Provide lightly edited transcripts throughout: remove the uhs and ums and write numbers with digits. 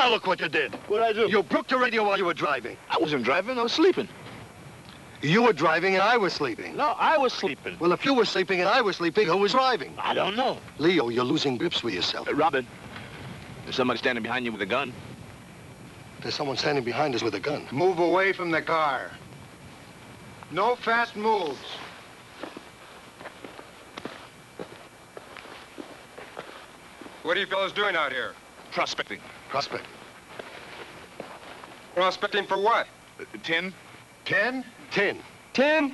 Now look what you did. What'd I do? You broke the radio while you were driving. I wasn't driving. I was sleeping. You were driving and I was sleeping. No, I was sleeping. Well, if you were sleeping and I was sleeping, who was driving? I don't know. Leo, you're losing grips with yourself. Robin, there's somebody standing behind you with a gun. There's someone standing behind us with a gun. Move away from the car. No fast moves. What are you fellows doing out here? Prospecting. Prospect. Prospecting for what? Tin. 10? 10. 10?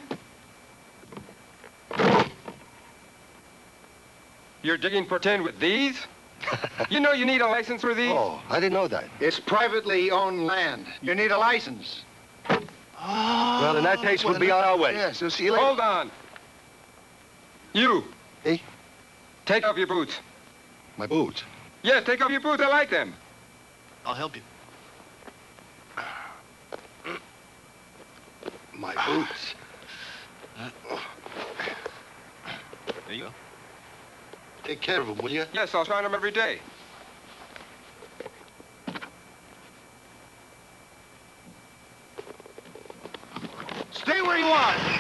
You're digging for 10 with these? You know you need a license for these? Oh, I didn't know that. It's privately owned land. You need a license. Oh. Well, in that case, we'll be on our way. Yeah, so see you later. Hold on. You. Hey? Take off your boots. My boots. Yes, take off your boots. I like them. I'll help you. My boots. There you go. Take care of them, will you? Yes, I'll shine them every day. Stay where you are.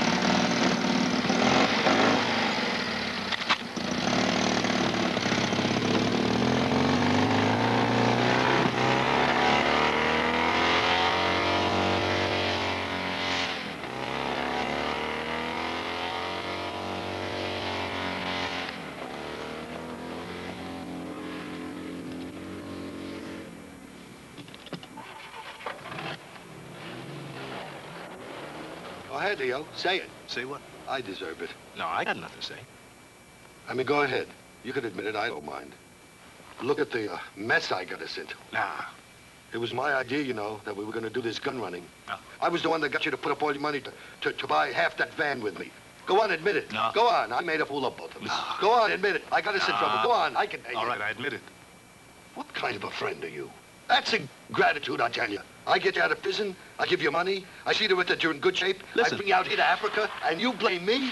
Go ahead, Leo. Say it. Say what? I deserve it. No, I got nothing to say. I mean, go ahead. You can admit it. I don't mind. Look at the mess I got us into. Nah. It was my idea, you know, that we were going to do this gun running. No. I was the one that got you to put up all your money to buy half that van with me. Go on, admit it. No. Go on. I made a fool of both of us. No. Go on, admit it. I got us in No. trouble. Go on. I can take All it. right, I admit it. What kind of a friend are you? That's ingratitude, I tell you. I get you out of prison, I give you money, I see to it that you're in good shape, Listen. I bring you out here to Africa, and you blame me?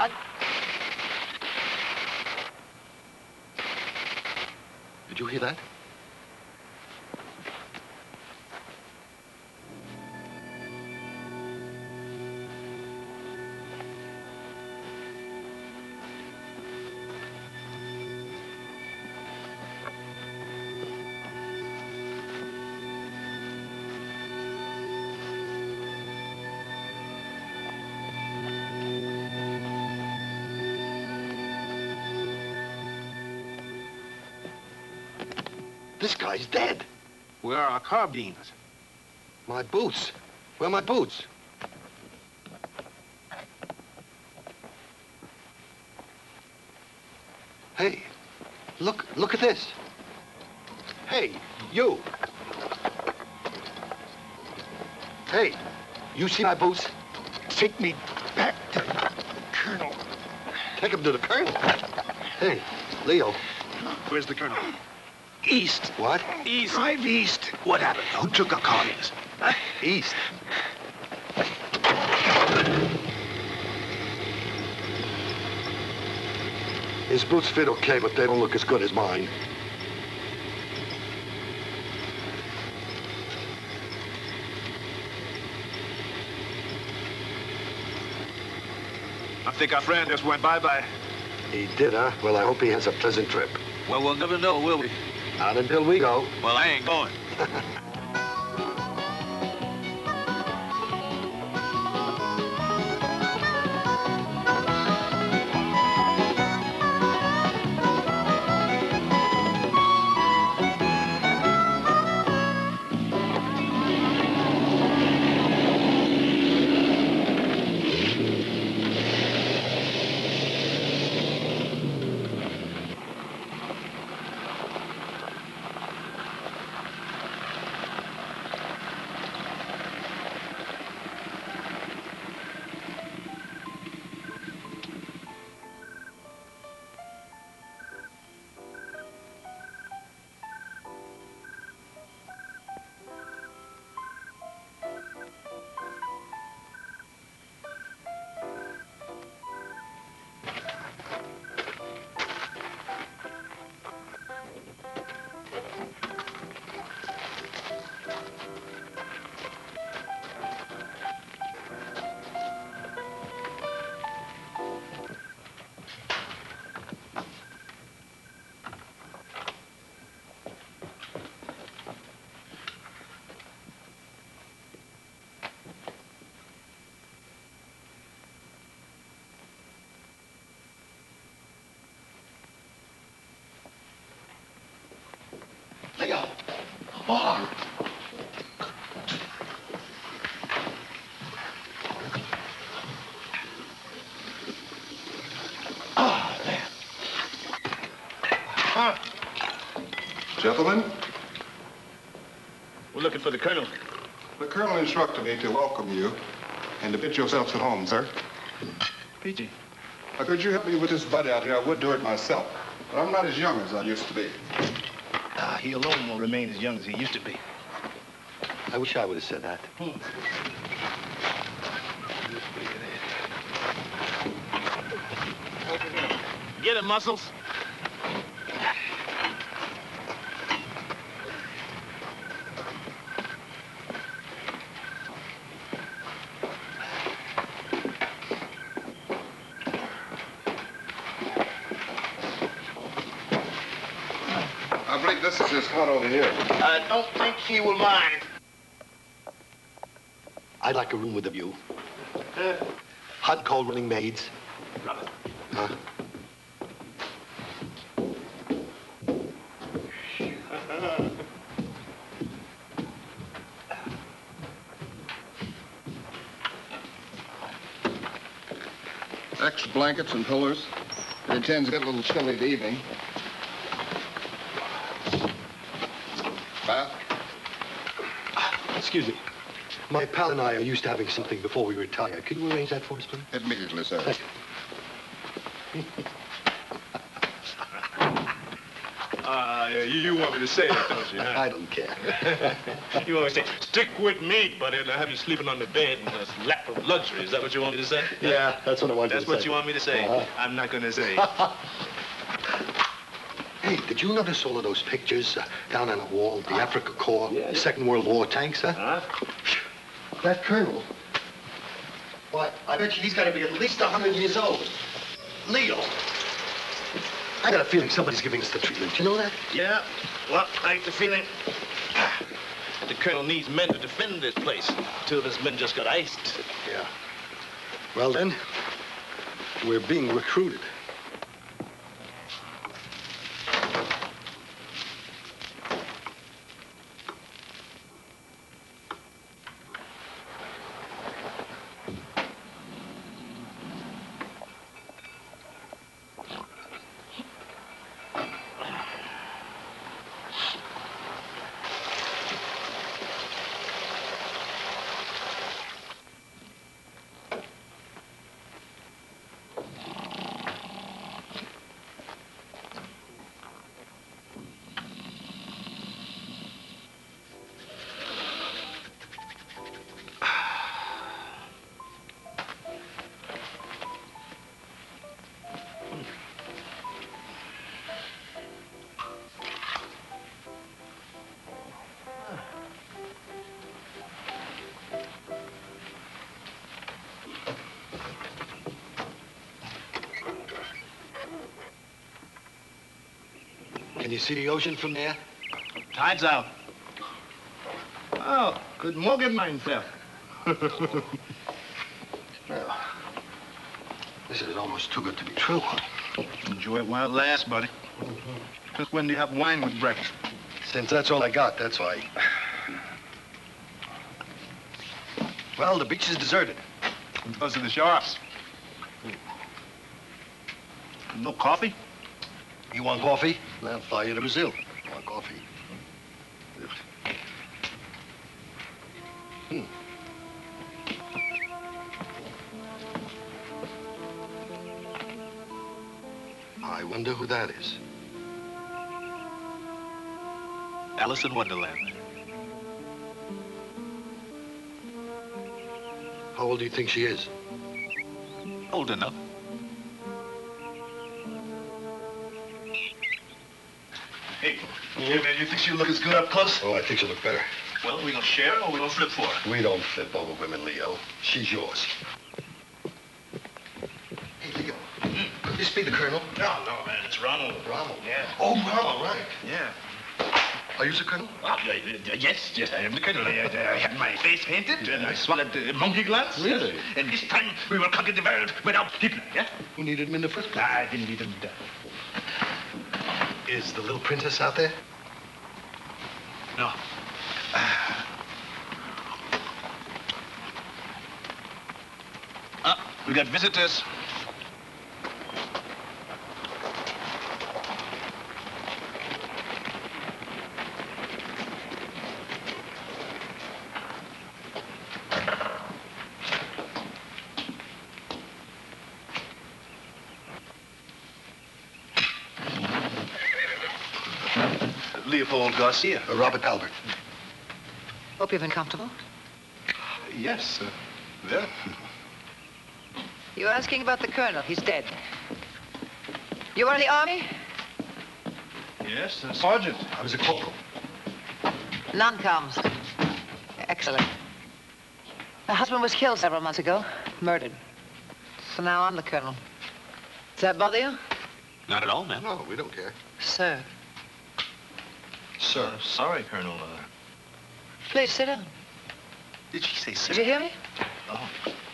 Did you hear that? This guy's dead. Where are our carbines? My boots. Where are my boots? Hey, look at this. Hey, you. Hey, you see my boots? Take me back to the Colonel. Take him to the Colonel. Hey, Leo. Where's the Colonel? East. What? East. Drive east. What happened? Who took our carbines? Huh? East. His boots fit okay, but they don't look as good as mine. I think our friend just went bye-bye. He did, huh? Well, I hope he has a pleasant trip. Well, we'll never know, will we? Not until we go. Well, I ain't going. Leo. Oh. Oh, man. Huh? Gentlemen, We're looking for the colonel. the colonel instructed me to welcome you and to bid yourselves at home, sir. Peachy. Could you help me with this buddy out here? I would do it myself, but I'm not as young as I used to be. He alone will remain as young as he used to be. I wish I would have said that. Get it, Muscles. I believe this is his hut over here. I don't think he will mind. I'd like a room with a view. Hot and cold running maids. Huh? Extra blankets and pillars. It intends to get a little chilly the evening. Bath? Excuse me. My pal and I are used to having something before we retire. Could you arrange that for us, please? Immediately, sir. Thank you. You want me to say that, don't you? Huh? I don't care. You want me to say, stick with me, buddy, and I'll have you sleeping on the bed in this lap of luxury. Is that what you want me to say? Yeah, that's what I want That's you to say. what you want me to say. Uh-huh. I'm not going to say. Hey, did you notice all of those pictures down on the wall? The Africa Corps, Second World War tanks, huh? Huh? That colonel, why, I bet you he's got to be at least 100 years old. Leo, I got a feeling somebody's giving us the treatment. You know that? Yeah, well, I get the feeling the colonel needs men to defend this place. Two of his men just got iced. Yeah. Well, then, we're being recruited. Can you see the ocean from there? Tide's out. Oh, good morning, mein Frau. Well, this is almost too good to be true. Enjoy it while it lasts, buddy. Just when do you have wine with breakfast? Since that's all I got, that's why. Well, the beach is deserted. Because of the sharks. No coffee? You want coffee? I'll fly you to Brazil. Want coffee? I wonder who that is. Alice in Wonderland. How old do you think she is? Old enough. Hey, you think she'll look as good up close? Oh, I think she'll look better. Well, we gonna share or we gonna flip for her? We don't flip over women, Leo. She's yours. Hey, Leo. Could this be the colonel? No, man, it's Ronald. Ronald? Yeah. Oh, Ronald, right. Yeah. Are you the colonel? Yes, I am the colonel. I had my face painted, and I swallowed the monkey glass. Really? And this time we will conquer the world without Hitler, yeah? Who needed him in the first place? I didn't need him. Is the little princess out there? No. We got visitors. Leopold Garcia. Robert Albert. Hope you've been comfortable. Yes, there. You're asking about the colonel. He's dead. You were in the army? Yes, Sergeant. I was a corporal. Non-coms. Excellent. Her husband was killed several months ago. Murdered. So now I'm the colonel. Does that bother you? Not at all, ma'am. No, we don't care. Sir. Sir. Sorry, Colonel. Please sit down. Did she say Did sir? you hear me? Oh.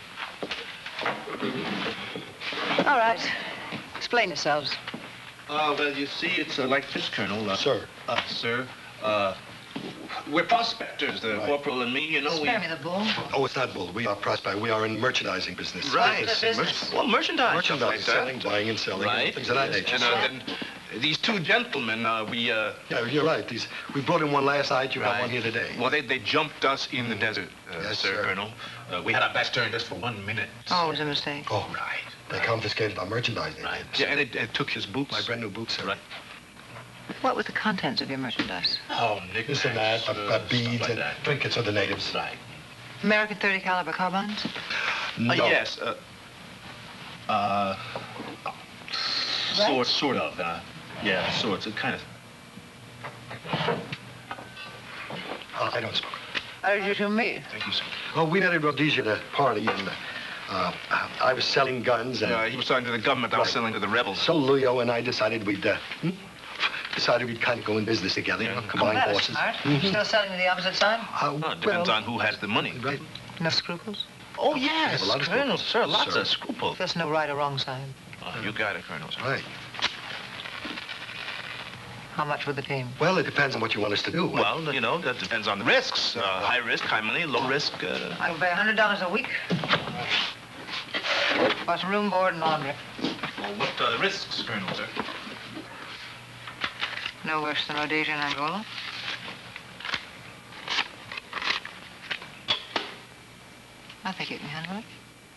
All right. Explain yourselves. Well, you see, it's like this, Colonel. Sir. Sir, we're prospectors, the corporal and me, you know. Spare me the bull. Oh, it's not bull. We are prospect. We are in merchandising business. Right. The business. Well, merchandise. Merchandise, stuff like selling, that. buying and selling, Right. things of that nature. And then these two gentlemen, Yeah, you're right. We brought in one last night. You got Right. one here today. Well, they jumped us in the desert, Yes, sir, sir. Colonel. We had our backs turned just for 1 minute. Always a mistake. Oh, right. They confiscated our merchandise. They Right. did. Yeah, and it took his boots. My brand new boots, sir. Right. What were the contents of your merchandise? Oh, This and that, beads like and that. trinkets of the natives. Right. American .30 caliber carbines? No. Yes. Sort of. Yeah, sorts. It kind of. I don't smoke. How did you to me? Thank you, sir. Oh, we had a Rhodesia at a party, and I was selling guns, and He was selling to the government. I was Right. selling to the rebels. so Leo and I decided we'd kind of go in business together, you know, combine That was forces. smart. Still selling to the opposite side? Well, it depends on who has the money. Right. No scruples? Oh, We yes, have a lot of Colonel, scruples, sir. Lots sir. of scruples. There's no right or wrong side. You got it, Colonel, sir. Right. How much for the team? Well, it depends on what you want us to do. Well, you know, that depends on the risks. High risk, high money, low risk. I will pay $100 a week. Plus room, board, and laundry. Well, what are the risks, Colonel, sir? No worse than Rhodesia and Angola. I think you can handle it.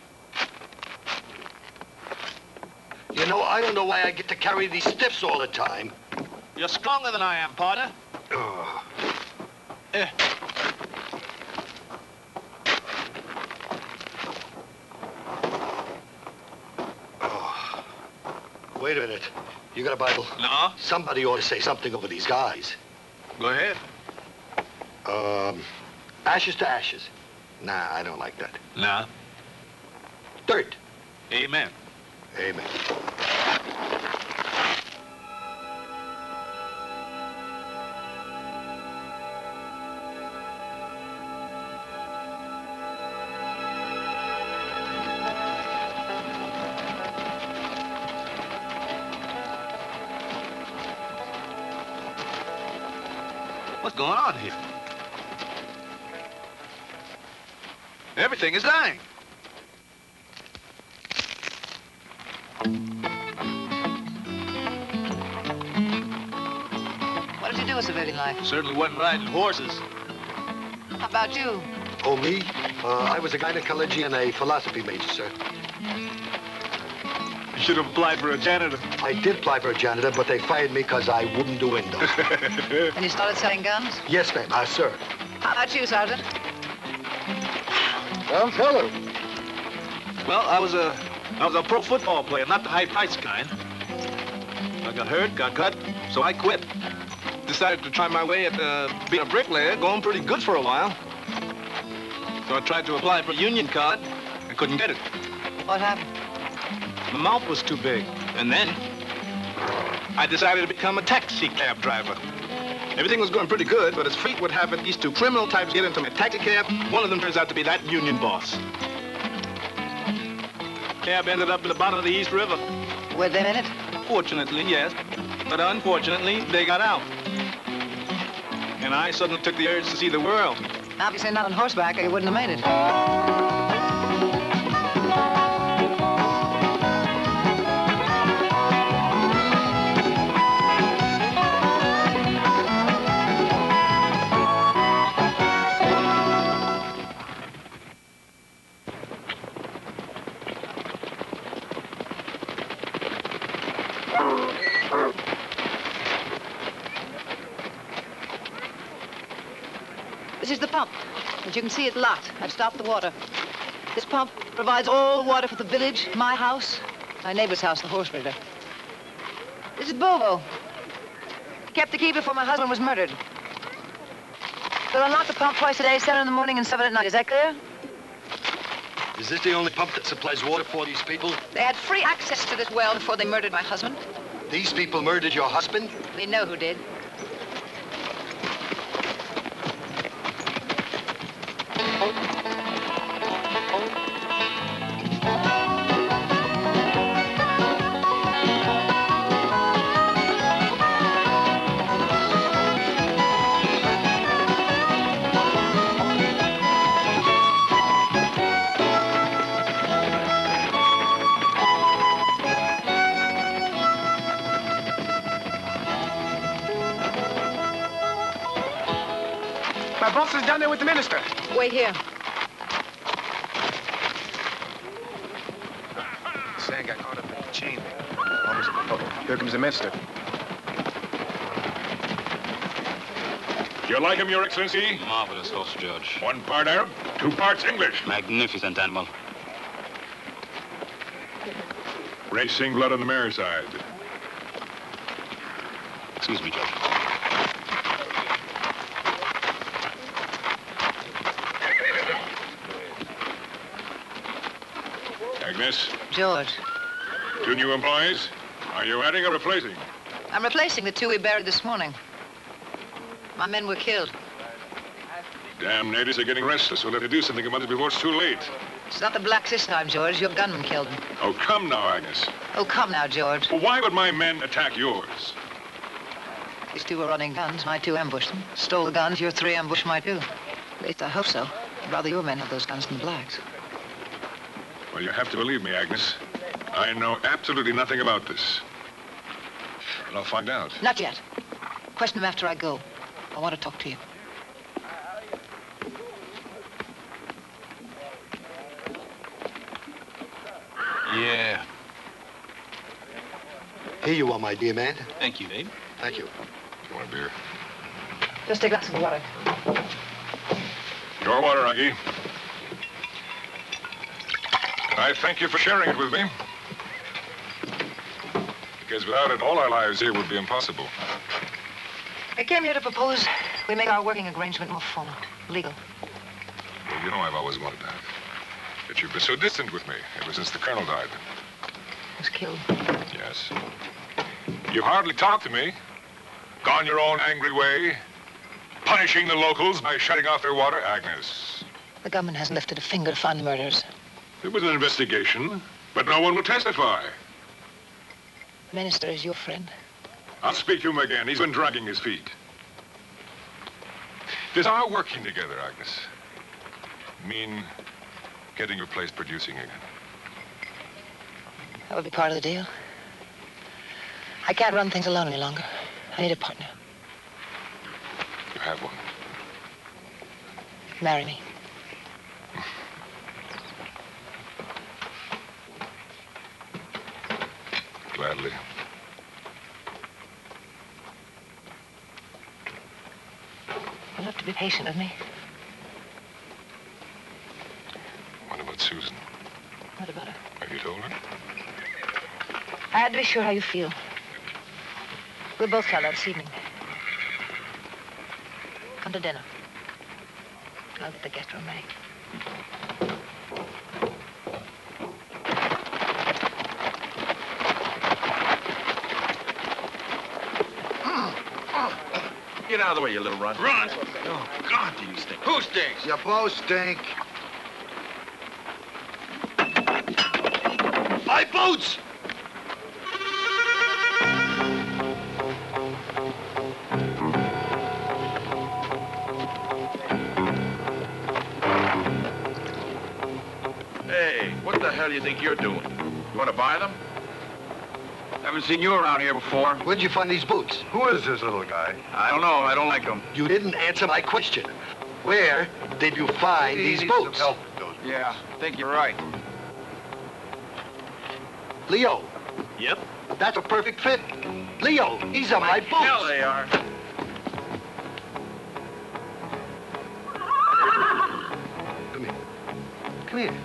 You know, I don't know why I get to carry these stiffs all the time. You're stronger than I am, partner. Oh. Eh. Oh. Wait a minute. You got a Bible? No? Somebody ought to say something over these guys. Go ahead. Ashes to ashes. Nah, I don't like that. No. Dirt. Amen. Amen. What's going on here? Everything is dying. What did you do with civilian life? Certainly wasn't riding horses. How about you? Oh, me? I was a gynecology and a philosophy major, sir. You should have applied for a janitor. I did apply for a janitor, but they fired me because I wouldn't do windows. And you started selling guns? Yes, ma'am. Sir. How about you, Sergeant? Young fellow. Well, I was a pro football player, not the high-priced kind. I got hurt, got cut, so I quit. Decided to try my way at being a bricklayer, going pretty good for a while. So I tried to apply for a union card. I couldn't get it. What happened? My mouth was too big. And then I decided to become a taxi cab driver. Everything was going pretty good, but as fate would have it, these two criminal types get into my taxi cab. One of them turns out to be that union boss. Cab ended up at the bottom of the East River. Were they in it? Fortunately, yes. But unfortunately, they got out. and I suddenly took the urge to see the world. Obviously not on horseback, or you wouldn't have made it. This is the pump. As you can see, it's locked. I've stopped the water. This pump provides all the water for the village, my house, my neighbor's house, the horse breeder. This is Bovo. Kept the key before my husband was murdered. We'll unlock the pump twice a day, 7 in the morning and 7 at night. Is that clear? Is this the only pump that supplies water for these people? They had free access to this well before they murdered my husband. These people murdered your husband? We know who did. My boss is down there with the minister. Wait here. Sam got caught up in the chain there. Oh, here comes the minister. You like him, Your Excellency? Marvelous horse, Judge. 1 part Arab, 2 parts English. Magnificent animal. Racing blood on the mare side. Excuse me, Judge. Agnes, George. 2 new employees. Are you adding or replacing? I'm replacing the 2 we buried this morning. My men were killed. Damn natives are getting restless. We'll have to do something about it before it's too late. It's not the blacks this time, George. Your gunman killed them. Oh, come now, Agnes. Oh, come now, George. Well, why would my men attack yours? These 2 were running guns. My 2 ambushed them. Stole the guns. Your 3 ambushed my 2. At least I hope so. I'd rather your men have those guns than the blacks. Well, you have to believe me, Agnes. I know absolutely nothing about this. But I'll find out. Not yet. Question them after I go. I want to talk to you. Yeah. Here you are, my dear man. Thank you, Abe. Thank you. You want a beer? Just a glass of water. Your water, Aggie. I thank you for sharing it with me. Because without it, all our lives here would be impossible. I came here to propose we make our working arrangement more formal, legal. Well, you know I've always wanted that. That you've been so distant with me ever since the colonel died. Was killed. Yes. You hardly talked to me. Gone your own angry way. Punishing the locals by shutting off their water. Agnes. The government hasn't lifted a finger to find the murderers. There was an investigation, but no one will testify. The minister is your friend. I'll speak to him again. He's been dragging his feet. Does our working together, Agnes, mean getting your place producing again? That would be part of the deal. I can't run things alone any longer. I need a partner. You have one. Marry me. Gladly. You'll have to be patient with me. What about Susan? What about her? Have you told her? I had to be sure how you feel. We'll both tell her this evening. Come to dinner. I'll get the guest room ready. Get out of the way, you little runt. Run! Oh, God, do you stink. Who stinks? You both stink. My boots! hell do you think you're doing? You want to buy them? Haven't seen you around here before. Where'd you find these boots? Who is this little guy? I don't know. I don't like them. You didn't answer my question. Where did you find these boots? Help with those. Yeah, I think you're right. Leo, Yep. that's a perfect fit. Leo, these are my boots. Hell they are. Come here. Come here.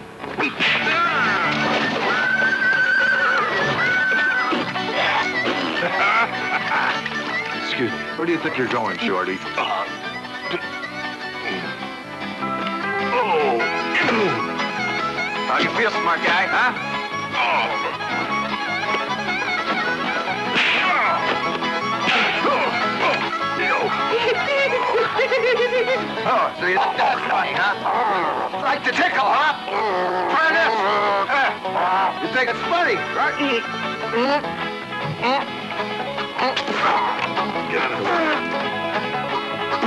Excuse me. Where do you think you're going, Shorty? How you feel, smart guy, huh? Oh, so you think that's funny, huh? Like to tickle, huh? Try this. You think it's funny, right? Get out of the way.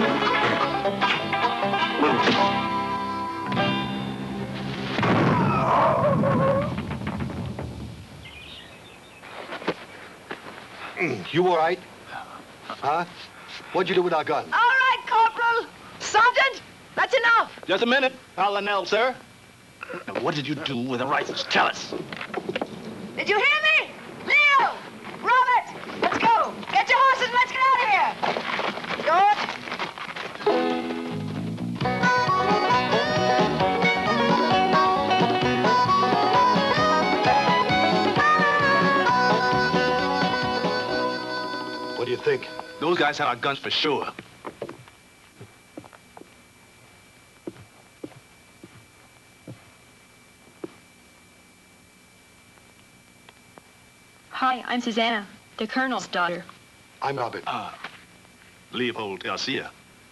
You all right? Huh? What'd you do with our gun? All right, Corporal. Sergeant, that's enough. Just a minute. Colonel, sir. Now, what did you do with the rifles? Tell us. Did you hear me? Leo! Robert! Let's go! Get your horses and let's get out of here! George? What do you think? Those guys had our guns for sure. Hi, I'm Susanna, the Colonel's daughter. I'm Robert. Leopold Garcia.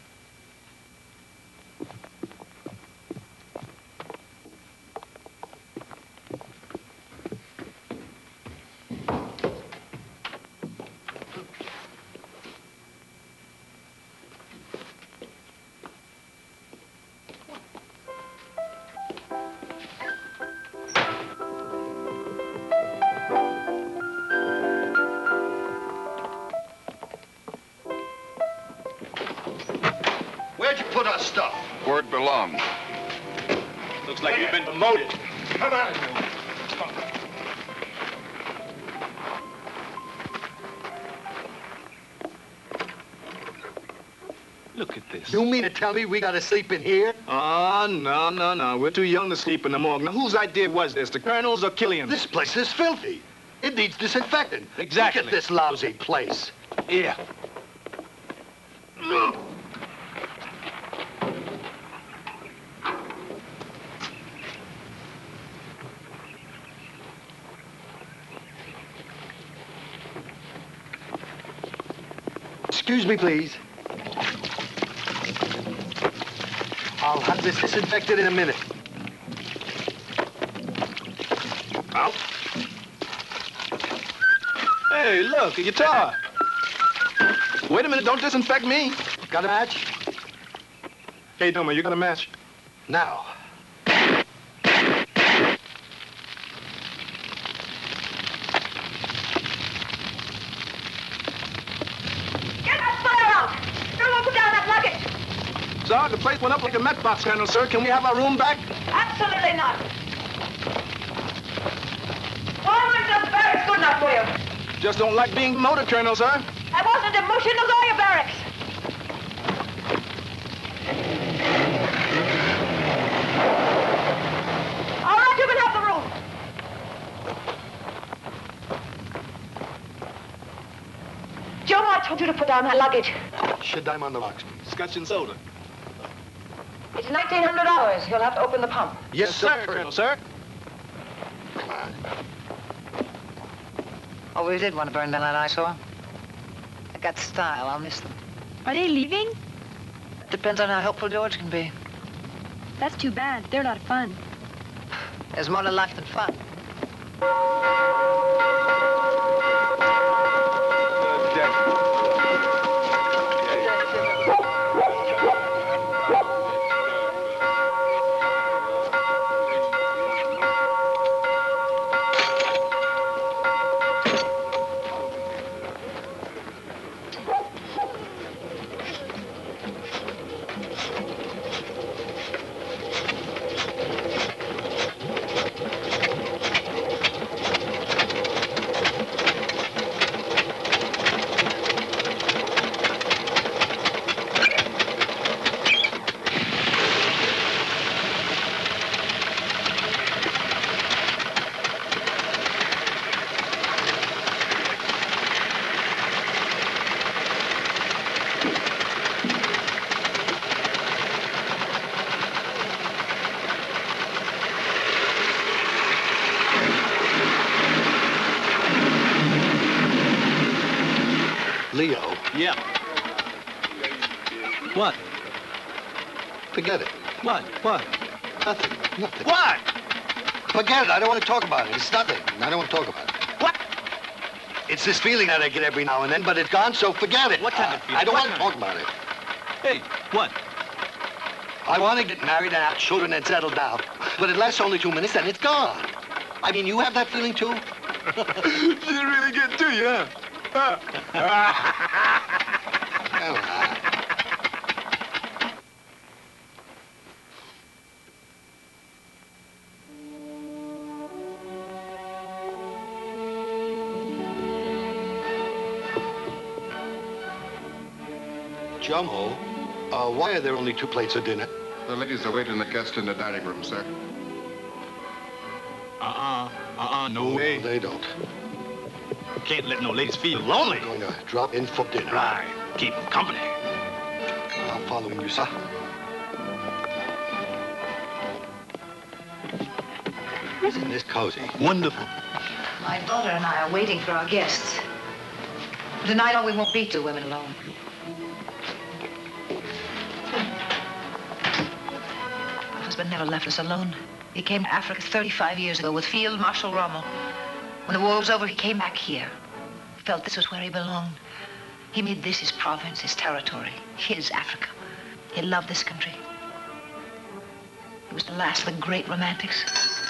Where'd you put our stuff? Where it belongs. Looks like you've been promoted. Come on. Look at this. You mean to tell me we gotta sleep in here? Oh, no. We're too young to sleep in the morgue. Now, whose idea was this? The Colonel's or Killian's? This place is filthy. It needs disinfectant. Exactly. Look at this lousy place. Yeah. Excuse me, please. I'll have this disinfected in a minute. Out. Hey, look, a guitar. Wait a minute, don't disinfect me. Got a match? Hey, Doma, you got a match? Now. Get that fire out! Don't put down that luggage! Sir, the place went up like a matchbox, Colonel, sir. Can we have our room back? Absolutely not. Why weren't those barracks good enough for you? Just don't like being promoted, Colonel, sir. I wasn't emotional, are you, barracks? All right, you can have the room. Joe, I told you to put down that luggage. Should I'm on the rocks, please. Scotch and soda. It's $1,900. You'll have to open the pump. Yes, sir. Colonel, sir. Come on. Oh, we did want to burn down that eyesore. I got style. I'll miss them. Are they leaving? Depends on how helpful George can be. That's too bad. They're not fun. There's more to life than fun. Leo, Yeah. What? forget it. What? Nothing. Nothing. What? Forget it. I don't want to talk about it. It's nothing. I don't want to talk about it. What? It's this feeling that I get every now and then, but it's gone, so forget it. What kind of feeling? I don't What want to kind? talk about it. Hey, what? I want to get married and have children and settle down. But it lasts only 2 minutes, then it's gone. I mean, you have that feeling, too? Did it really get to you, huh? Well, Jomo, why are there only 2 plates of dinner? The ladies are waiting the guests in the dining room, sir. No way. They don't. Can't let no ladies feel lonely. I'm going to drop in for dinner. Right. Keep 'em company. I'm following you, sir. Isn't this cozy? Wonderful. My daughter and I are waiting for our guests. But tonight, we won't be 2 women alone. My husband never left us alone. He came to Africa 35 years ago with Field Marshal Rommel. When the war was over, he came back here. Felt this was where he belonged. He made this his province, his territory, his Africa. He loved this country. He was the last of the great romantics.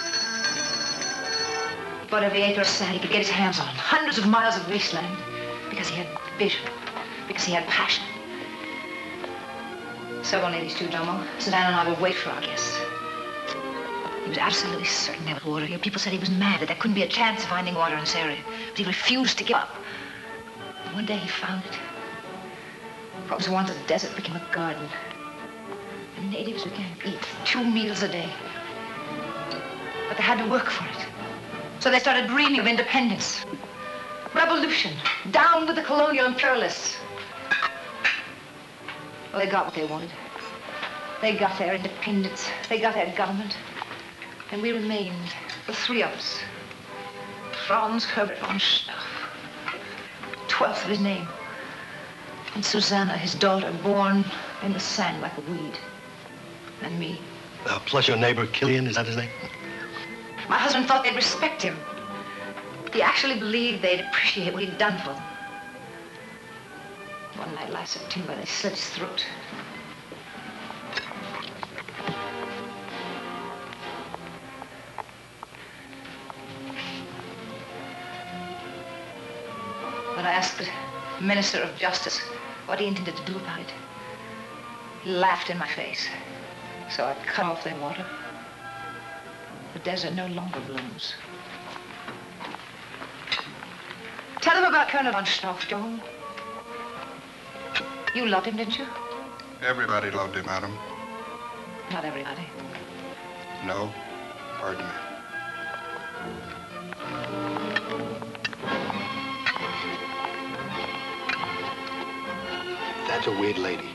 But every acre of sand he could get his hands on, hundreds of miles of wasteland, because he had vision, because he had passion. Several ladies too, Jomo. Susanna and I will wait for our guests. He was absolutely certain there was water here. People said he was mad, that there couldn't be a chance of finding water in this area. But he refused to give up. And one day he found it. What was once a desert became a garden. The natives began to eat 2 meals a day. But they had to work for it. So they started dreaming of independence. Revolution. Down with the colonial imperialists. Well, they got what they wanted. They got their independence. They got their government. And we remained, the 3 of us. Franz Herbert von Stuff, 12th of his name. And Susanna, his daughter, born in the sand like a weed. And me. Plus your neighbor, Killian, is that his name? My husband thought they'd respect him. He actually believed they'd appreciate what he'd done for them. One night last September, they slit his throat. When I asked the Minister of Justice what he intended to do about it, he laughed in my face. So I cut off their water. The desert no longer blooms. Tell them about Colonel von Stoff, Joan. You loved him, didn't you? Everybody loved him, madam. Not everybody. No, pardon me. That's a weird lady.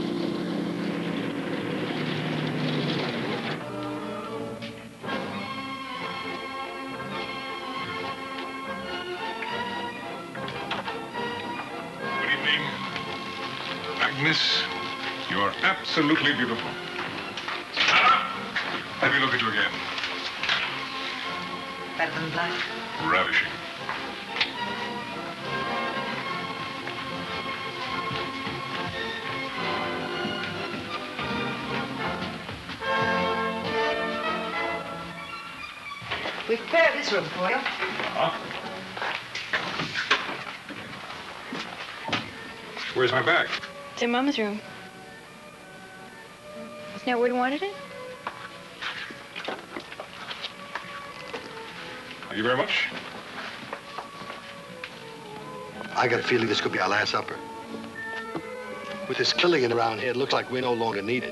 Good evening. Agnes, you're absolutely beautiful. Anna, let me look at you again. Better than black. Ravishing. We've prepared this room for you. Huh? Where's my bag? It's in Mama's room. Isn't that where you wanted it? Thank you very much. I got a feeling this could be our last supper. With this Killian around here, it looks like we're no longer needed.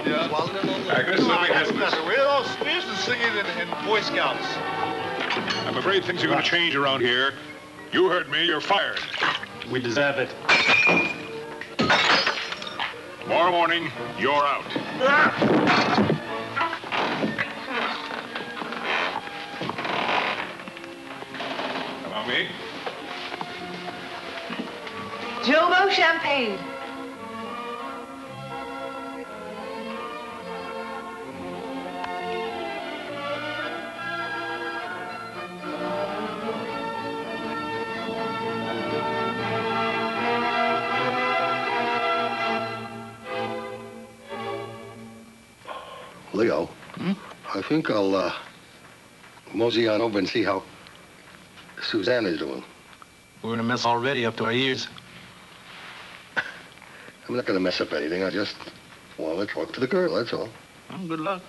Agnes, let me handle this. We used to sing it in Boy Scouts. I'm afraid things are going to change around here. You heard me. You're fired. We deserve it. Tomorrow morning, you're out. Come on, me. Jobo champagne. Leo, I think I'll mosey on over and see how Suzanne is doing. We're in a mess already up to our ears. I'm not going to mess up anything. I just want to talk to the girl, that's all. Well, good luck.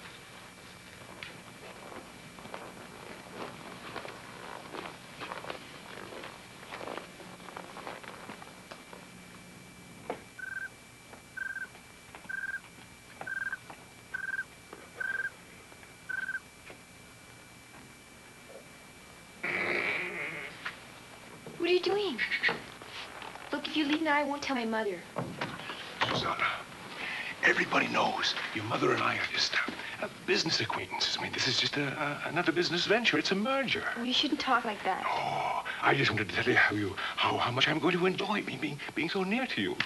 What are you doing? Look, if you leave now, I won't tell my mother. Susanna, everybody knows your mother and I are just business acquaintances. I mean, this is just another business venture. It's a merger. Oh, you shouldn't talk like that. Oh, I just wanted to tell you how much I'm going to enjoy being so near to you.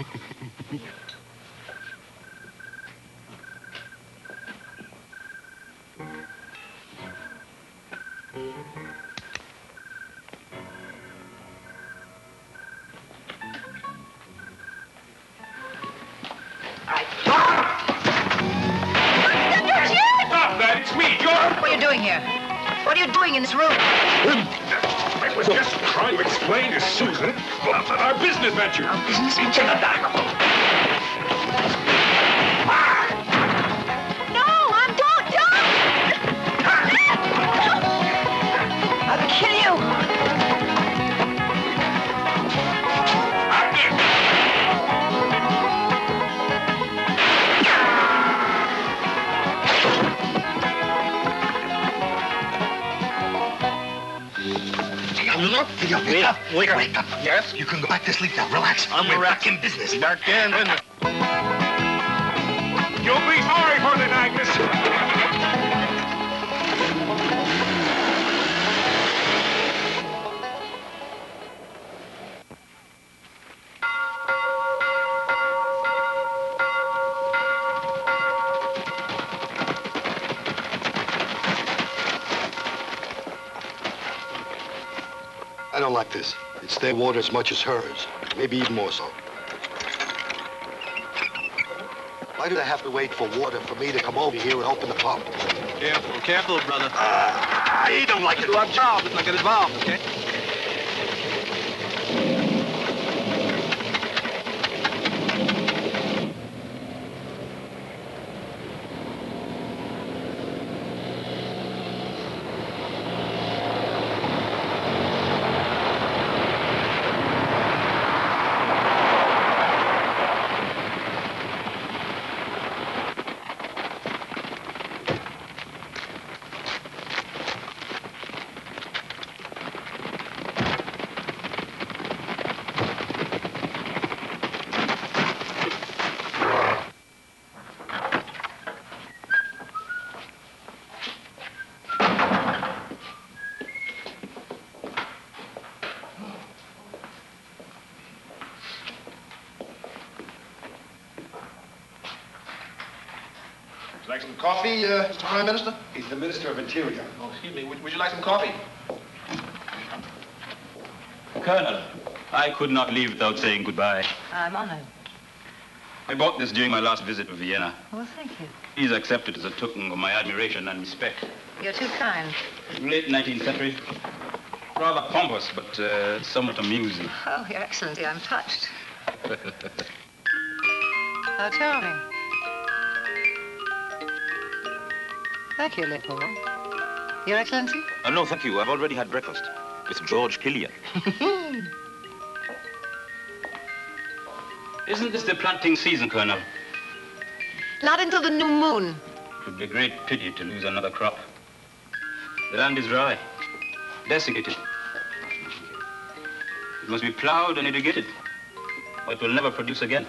What are you doing here? What are you doing in this room? I was just trying to explain to Susan our business venture. Our business venture? No, don't! I'll kill you! Wake up. Yes? You can go back to sleep now. Relax. We're back in business. Back in business. You'll be sorry for it, Agnes. I don't like this. It's their water as much as hers. Maybe even more so. Why do they have to wait for water for me to come over here and open the pump? Careful, brother. I don't like it. Do our job. Let's not get involved, okay? Like some coffee, Mr. Prime Minister? He's the Minister of Interior. Oh, excuse me. Would you like some coffee? Colonel, I could not leave without saying goodbye. I'm honored. I bought this during my last visit to Vienna. Well, thank you. Please accept it as a token of my admiration and respect. You're too kind. Late 19th century. Rather pompous, but somewhat amusing. Oh, Your Excellency, I'm touched. How charming. Thank you, Leopold. Your Excellency? No, thank you. I've already had breakfast with George Killian. Isn't this the planting season, Colonel? Not until the new moon. It would be a great pity to lose another crop. The land is dry, desiccated. It must be plowed and irrigated, or it will never produce again.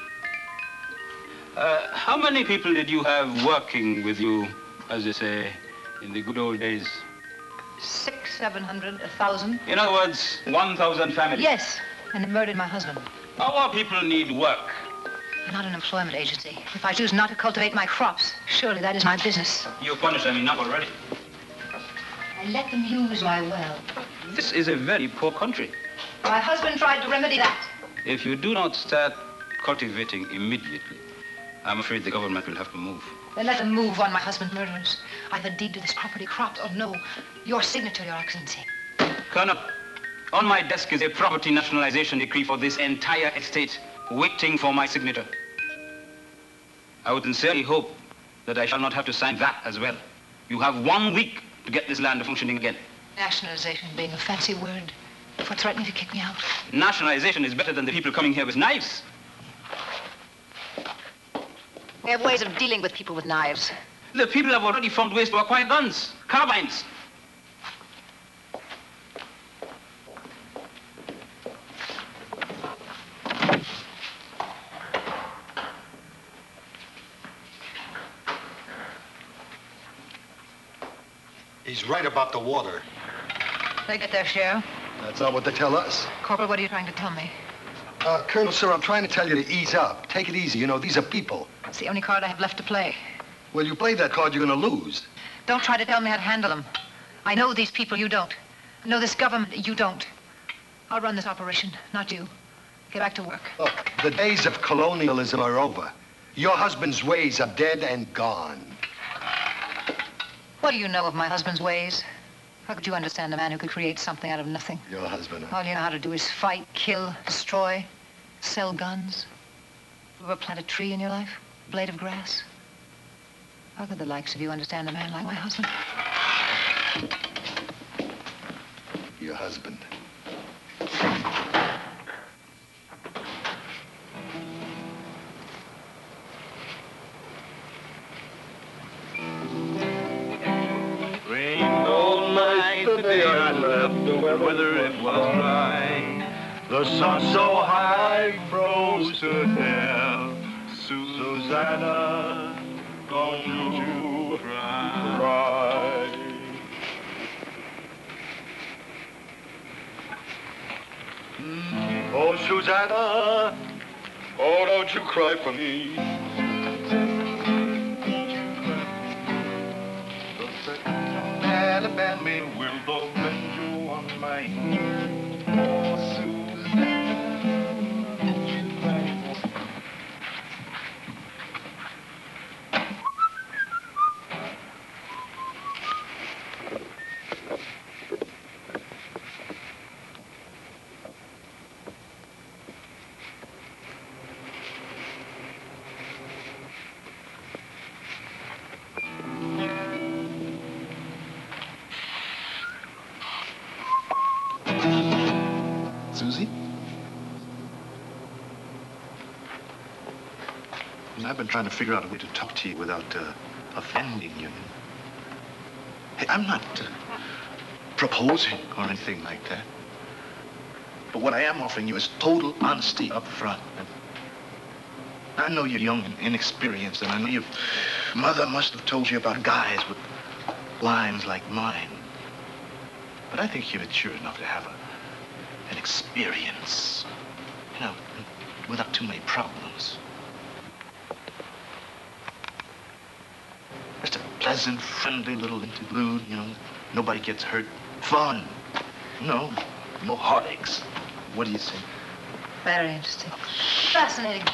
How many people did you have working with you, as they say, in the good old days? 600, 700, 1,000. In other words, 1,000 families. Yes, and they murdered my husband. Our people need work. I'm not an employment agency. If I choose not to cultivate my crops, surely that is my business. You punish them enough already. I let them use my well. This is a very poor country. My husband tried to remedy that. If you do not start cultivating immediately, I'm afraid the government will have to move. Then let them move on my husband's murderers. I have a deed to this property, crops or no. Your signature, Your Excellency. Colonel, on my desk is a property nationalization decree for this entire estate, waiting for my signature. I would sincerely hope that I shall not have to sign that as well. You have 1 week to get this land functioning again. Nationalization being a fancy word for threatening to kick me out. Nationalization is better than the people coming here with knives. We have ways of dealing with people with knives. The people have already found ways to acquire guns, carbines. He's right about the water. They get their share. That's not what they tell us. Corporal, what are you trying to tell me? Colonel, sir, I'm trying to tell you to ease up. Take it easy. You know, these are people. It's the only card I have left to play. Well, you play that card, you're going to lose. Don't try to tell me how to handle them. I know these people, you don't. I know this government, you don't. I'll run this operation, not you. Get back to work. Look, the days of colonialism are over. Your husband's ways are dead and gone. What do you know of my husband's ways? How could you understand a man who could create something out of nothing? Your husband, huh? All you know how to do is fight, kill, destroy, sell guns. You ever plant a tree in your life? A blade of grass? How could the likes of you understand a man like my husband? Your husband. Rained all night the day I left, the weather it was dry. The sun so high froze to death. Susanna, don't you cry. Oh, Susanna, oh, don't you cry for me. Alabama will go bend you on my knee. Oh, Susanna, don't you cry for me. Susie? I've been trying to figure out a way to talk to you without offending you. Hey, I'm not proposing or anything like that. But what I am offering you is total honesty up front. And I know you're young and inexperienced, and I know your mother must have told you about guys with lines like mine. But I think you're mature enough to have an experience, you know, without too many problems. Just a pleasant, friendly little interlude, you know, nobody gets hurt. Fun, you know, no heartaches. What do you think? Very interesting. Fascinating.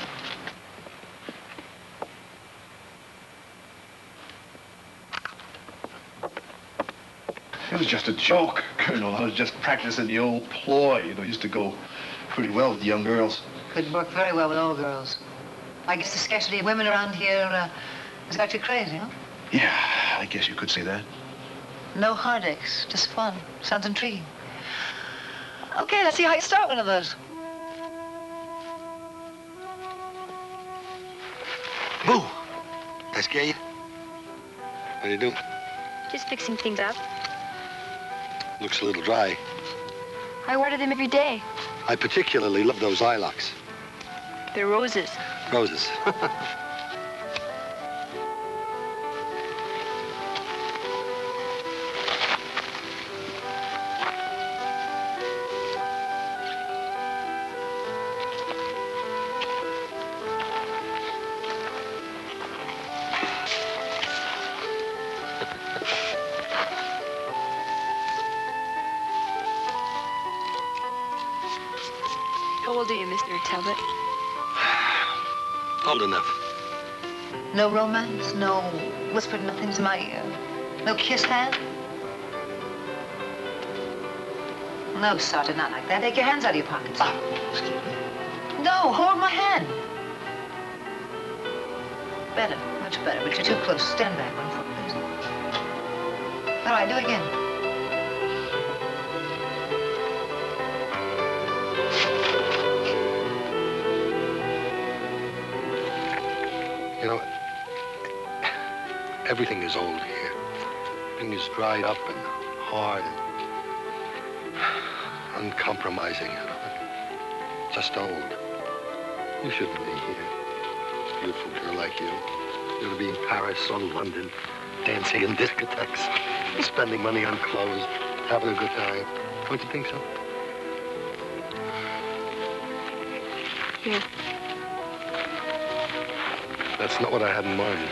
It was just a joke, Colonel. I was just practicing the old ploy, you know, used to go pretty well with young girls. Could work very well with old girls. I guess the scarcity of women around here has got you crazy, huh? Yeah, I guess you could say that. No heartaches, just fun. Sounds intriguing. Okay, let's see how you start one of those. Boo! scare you? What do you do? Just fixing things up. Looks a little dry. I water them every day. I particularly love those lilacs. They're roses. Roses. How old are you, Mr. Talbot? Old enough. No romance, no whispered nothings in my ear, no kiss hand? No, Sergeant, not like that. Take your hands out of your pockets. No, hold my hand. Better, much better, but you're too close. Stand back 1 foot, please. All right, do it again. You know, everything is old here. Everything is dried up and hard and uncompromising. You know? Just old. You shouldn't be here. Beautiful girl like you. You ought to be in Paris or London, dancing in discotheques, spending money on clothes, having a good time. Don't you think so? Yeah. That's not what I had in mind.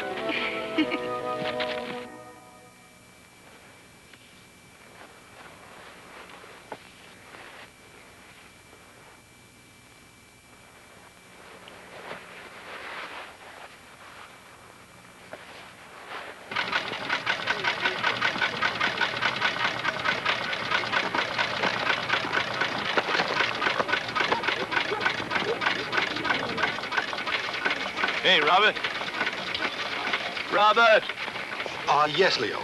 Hey, Robert. Robert! Yes, Leo.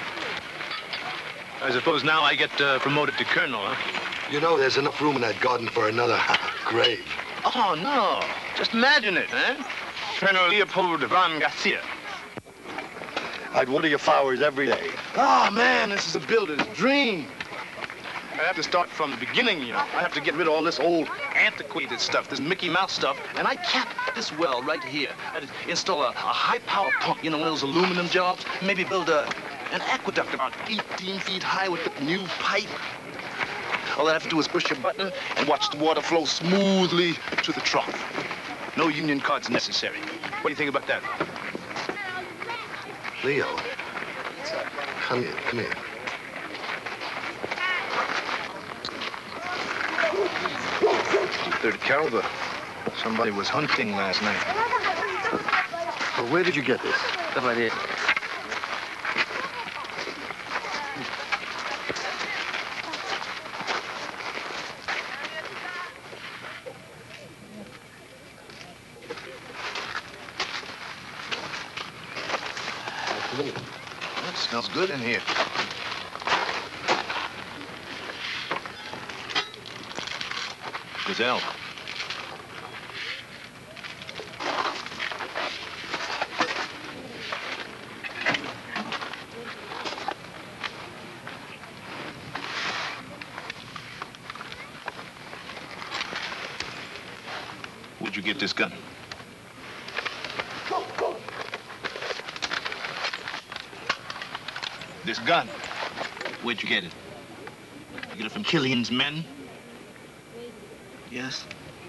I suppose now I get promoted to colonel, huh? You know, there's enough room in that garden for another grave. Oh, no. Just imagine it, eh? Colonel Leopold von Garcia. I'd water your flowers every day. Oh, man, this is a builder's dream. I have to start from the beginning, you know. I have to get rid of all this old antiquated stuff, this Mickey Mouse stuff, and I cap this well right here. I'd install a high-power pump, you know, one of those aluminum jobs, maybe build an aqueduct about 18 feet high with a new pipe. All I have to do is push a button and watch the water flow smoothly to the trough. No union cards necessary. What do you think about that? Leo, come here, come here. Third caliber. Somebody was hunting last night. Well, where did you get this? Stuff like this. That smells good in here. Gazelle. Where'd you get this gun? This gun? Where'd you get it? You get it from Killian's men? Yes.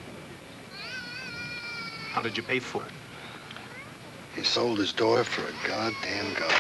How did you pay for it? He sold his daughter for a goddamn gun.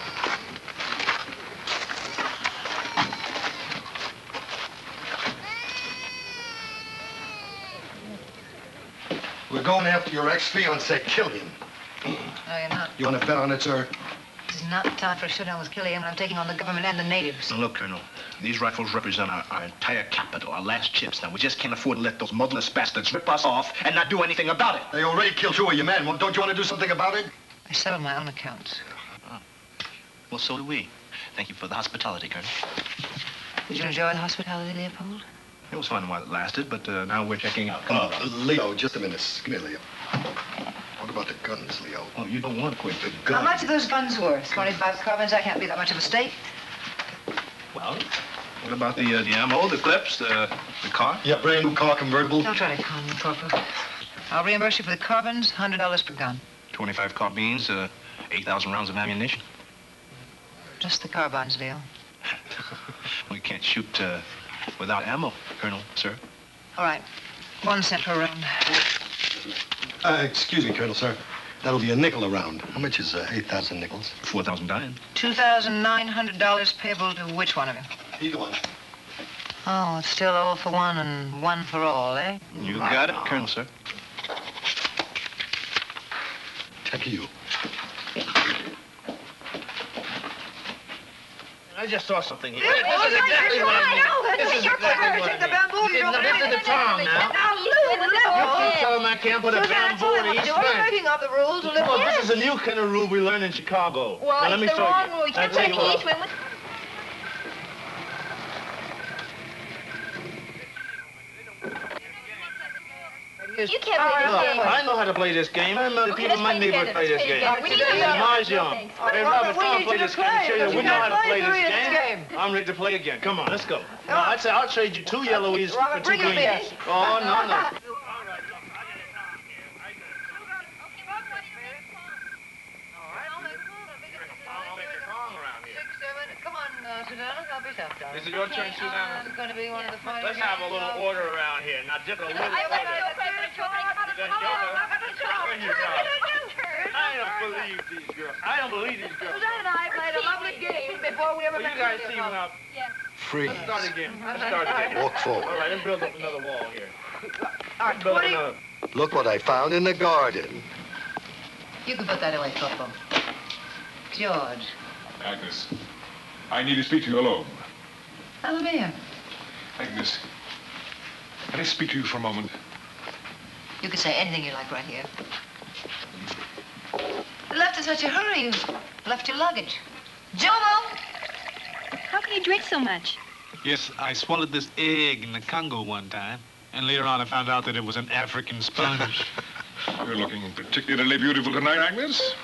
We're going after your ex-fiancé, Killian. No, you're not. You want to bet on it, sir? This is not the time for a showdown with Killian. I'm taking on the government and the natives. Now, look, Colonel, these rifles represent our entire capital, our last chips. Now, we just can't afford to let those motherless bastards rip us off and not do anything about it. They already killed 2 of your men. Well, don't you want to do something about it? I settled my own accounts. Oh. Well, so do we. Thank you for the hospitality, Colonel. Did you enjoy the hospitality, Leopold? It was fun while it lasted, but now we're checking out. Come on. Leo, just a minute. Come here, Leo. What about the guns, Leo? Oh, you don't want to quit the How gun. much are those guns worth? 25 carbines, that can't be that much of a stake. Well, what about the ammo, the clips, the car? Yeah, brand new car convertible. Don't try to con me, Corporal. I'll reimburse you for the carbines, $100 per gun. 25 carbines, 8,000 rounds of ammunition. Just the carbines, Leo. We can't shoot without ammo, Colonel, sir. All right. 1 cent per round. Excuse me, Colonel, sir. That'll be a nickel a round. How much is 8,000 nickels? 4,000 dying. $2,900 payable to which one of you? Either one. Oh, it's still all for one and one for all, eh? You got it, Colonel, sir. Thank you. I just saw something here. This is exactly what I mean. This is exactly what I mean. The bamboo. This is the Tom now. You keep telling me I can't put a bamboo in East You're breaking up the rules. Well, this is a new kind of rule we learned in Chicago. Well, now, let me it's the show wrong you. rule. You can't I'll tell put you an what. east wind with... You can't play this game. I know how to play this game. I know the people in my neighborhood play this game. We need to play Mahjong. Hey, Robert, come play this game. Show you we know how to play this game. I'm ready to play again. Come on, let's go. Now, I'd say I'll trade you 2 yellowies for Robert, 2 bring your beer. greens. Oh, no. Is it your turn, Susanna? It's going to be one of the finest. Let's have a little order around here. Now, just a little order. I don't believe these girls. I don't believe these girls. Suzanne and I played a lovely game before we ever Well, met. you guys team up. Freeze. Let's start again. Let's start again. Walk forward. All right, let's build up another wall here. All right, Build up 20. another. Look what I found in the garden. You can put that away, Corporal. George. Agnes, I need to speak to you alone. I'll be here. Agnes, can I speak to you for a moment? You can say anything you like right here. You left in such a hurry. You left your luggage. Jomo! How can you drink so much? Yes, I swallowed this egg in the Congo one time, and later on I found out that it was an African sponge. You're looking particularly beautiful tonight, Agnes.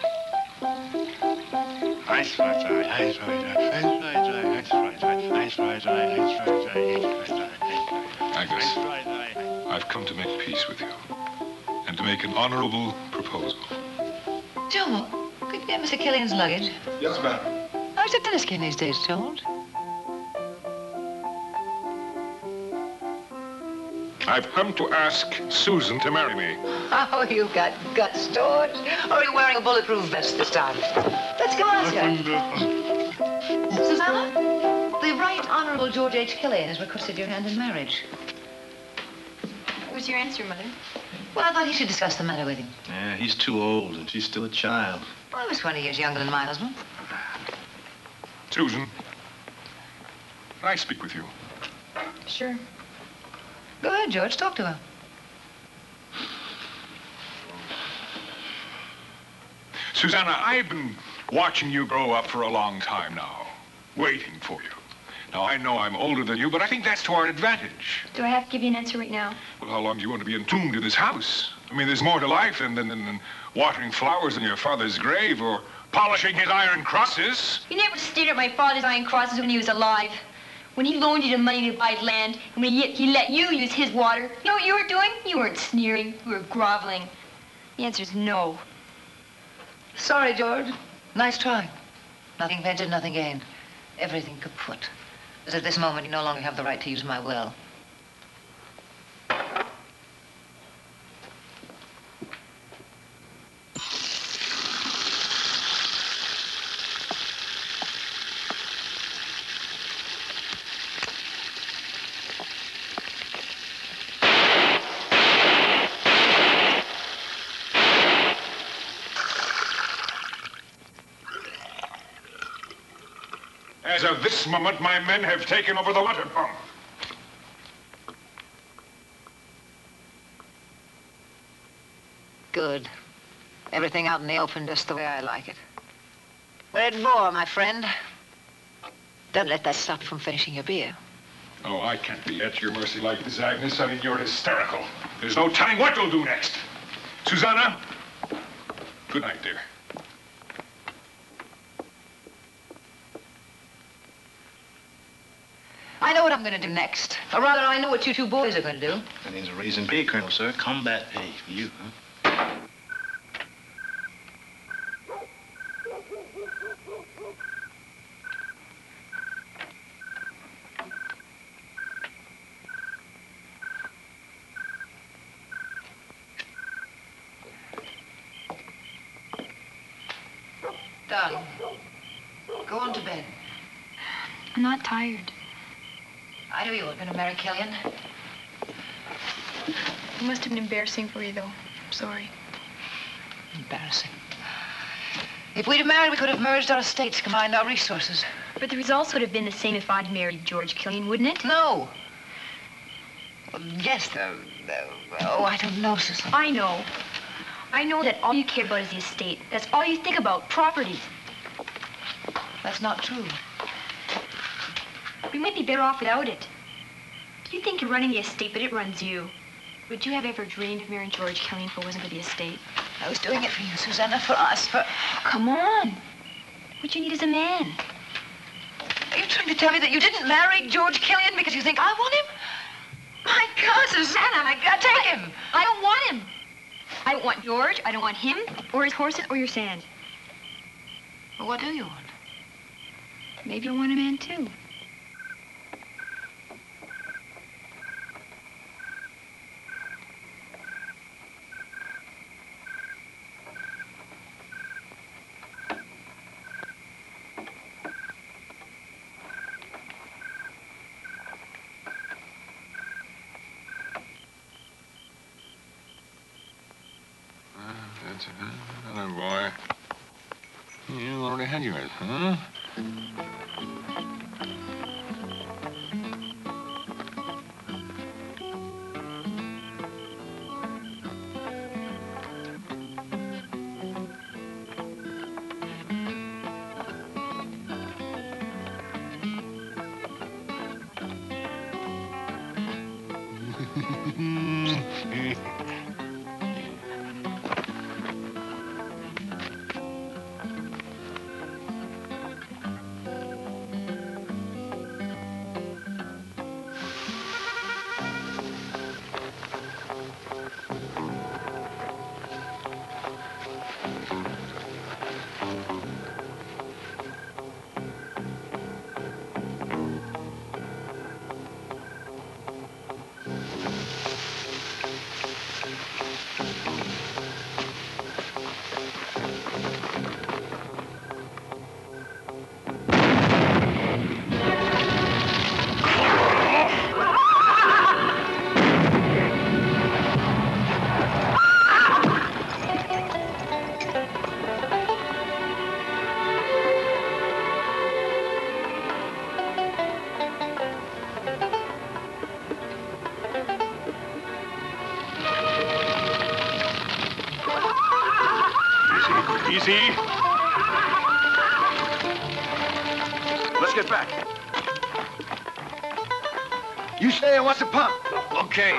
Ice fried dry, ice fried dry, ice fried dry, ice fried dry, ice fried dry, ice fried dry, ice fried dry. Agnes, Ice fried dry. I've come to make peace with you and to make an honorable proposal. Jomo, could you get Mr. Killian's luggage? Yes, ma'am. How's the tennis game these days, George? I've come to ask Susan to marry me. Oh, you've got guts, George. Or are you wearing a bulletproof vest this time? Let's go ask her. Susanna, the Right Honorable George H. Killian has requested your hand in marriage. What's your answer, Mother? Well, I thought he should discuss the matter with you. Yeah, he's too old, and she's still a child. Well, I was 20 years younger than my husband. Susan, can I speak with you? Sure. Go ahead, George. Talk to her. Susanna, I've been watching you grow up for a long time now, waiting for you. Now, I know I'm older than you, but I think that's to our advantage. Do I have to give you an answer right now? Well, how long do you want to be entombed in this house? I mean, there's more to life than watering flowers in your father's grave or polishing his iron crosses. You never stared at my father's iron crosses when he was alive. When he loaned you the money to buy land, and when he let you use his water, you know what you were doing? You weren't sneering, you were groveling. The answer's no. Sorry, George. Nice try. Nothing ventured, nothing gained. Everything kaput. As at this moment, you no longer have the right to use my well. As of this moment, my men have taken over the water pump. Good. Everything out in the open just the way I like it. We're at war, my friend. Don't let that stop you from finishing your beer. Oh, I can't be at your mercy like this, Agnes. I mean, you're hysterical. There's no telling what you'll do next. Susanna, Good night, dear. I know what I'm going to do next. Or rather, I know what you two boys are going to do. That means a raise in pay, Colonel, sir. Combat pay for you, huh? Darling, go on to bed. I'm not tired. I knew you weren't going to marry Killian. It must have been embarrassing for you, though. I'm sorry. Embarrassing. If we'd have married, we could have merged our estates, combined our resources. But the results would have been the same if I'd married George Killian, wouldn't it? No. Well, yes, oh, I don't know, Susan. I know. I know that all you care about is the estate. That's all you think about, property. That's not true. We might be better off without it. You think you're running the estate, but it runs you. Would you have ever dreamed of marrying George Killian if it wasn't for the estate? I was doing it for you, Susanna, for us, for... Come on. What you need is a man. Are you trying to tell me that you didn't marry George Killian because you think I want him? My God, Susanna, I gotta take him. I don't want him. I don't want George. I don't want him, or his horses, or your sand. Well, what do you want? Maybe you want a man, too. That's another boy. You already had yours, huh? Easy. Let's get back. You stay and watch the pump. Okay.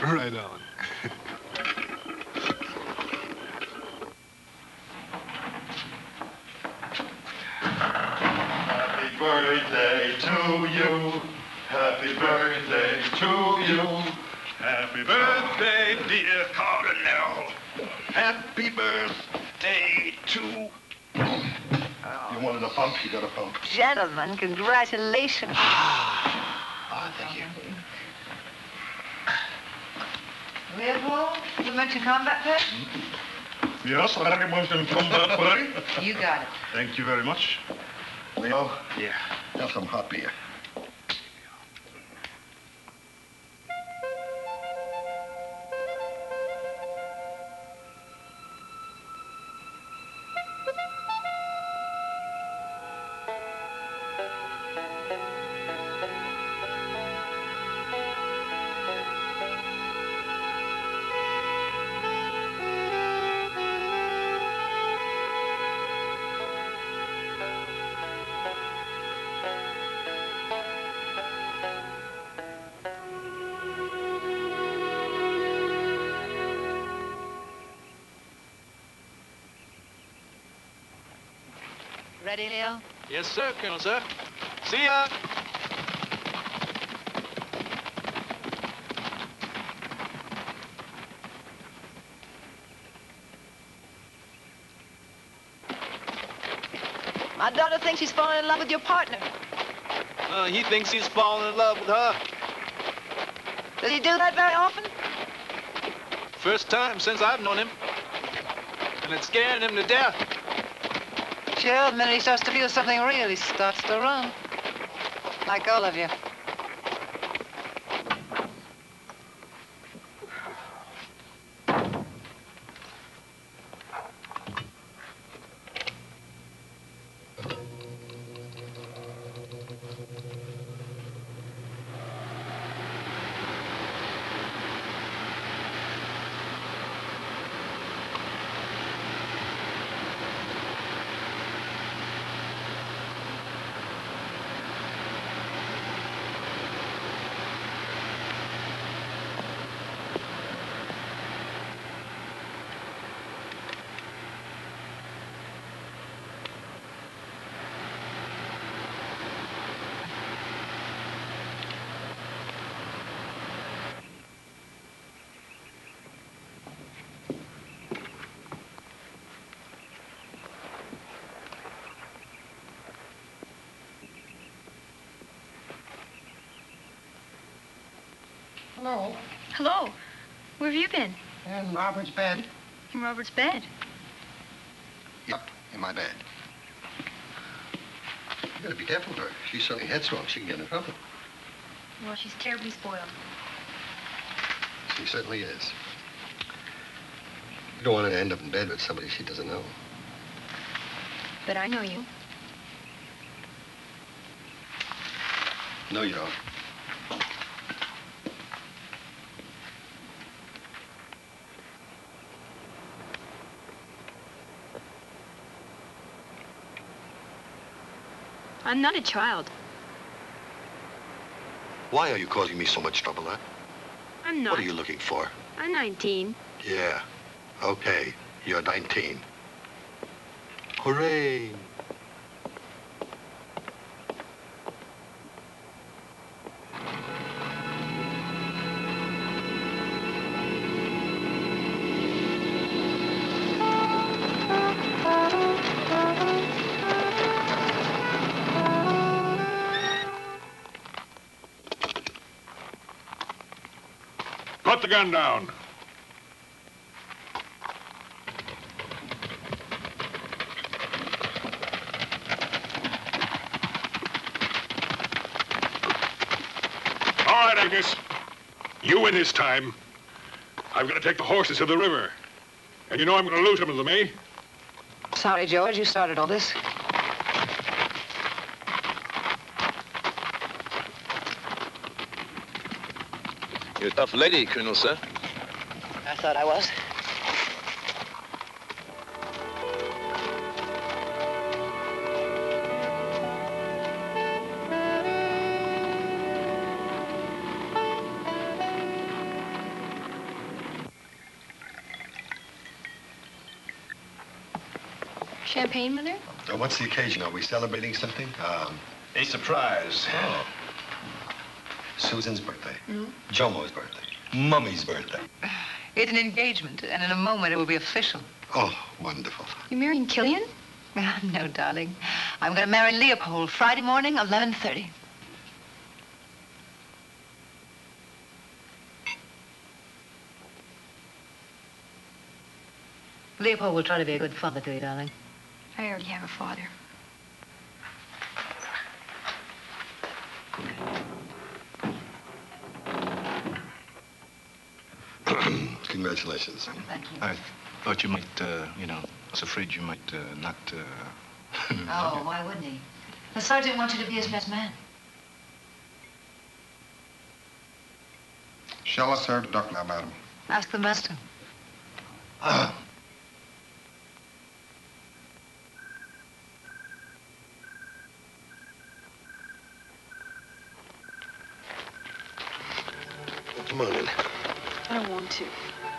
Right on. Happy birthday to you. Happy birthday to you. Happy birthday, dear Cardinal. Happy birthday to... You wanted a pump? You got a pump. Gentlemen, congratulations. Thank you. Leopold, you mentioned combat pay? Yes, I mentioned combat pay. You got it. Thank you very much. Leo? Yeah. Have some hot beer. Ready, Leo? Yes, sir, Colonel, sir. See ya. My daughter thinks he's falling in love with your partner. He thinks he's falling in love with her. Does he do that very often? First time since I've known him. And it's scaring him to death. Sure, the minute he starts to feel something real, he starts to run. Like all of you. Hello. Hello. Where have you been? In Robert's bed. In Robert's bed. Yep, in my bed. You gotta be careful with her. She's suddenly headstrong. She can get in trouble. Well, she's terribly spoiled. She certainly is. You don't want her to end up in bed with somebody she doesn't know. But I know you. No, you don't. I'm not a child. Why are you causing me so much trouble, huh? I'm not. What are you looking for? I'm 19. Yeah. Okay. You're 19. Hooray. Put the gun down. All right, Agnes. You win this time. I've got to take the horses to the river. And you know I'm going to lose them to them, eh? Sorry, George, you started all this. You're a tough lady, Colonel, sir. I thought I was. Champagne, Mother? What's the occasion? Are we celebrating something? A surprise. Oh. Susan's birthday. Mm. Jomo's birthday. Mummy's birthday. It's an engagement, and in a moment it will be official. Oh, wonderful. You marrying Killian? No, darling. I'm going to marry Leopold Friday morning, 11:30. Leopold will try to be a good father to you, darling. I already have a father. Congratulations. Thank you. I thought you might, I was afraid you might not, Oh, why wouldn't he? The sergeant wants you to be his best man. Shall I serve the duck now, madam? Ask the master. Come on in. I don't want to. It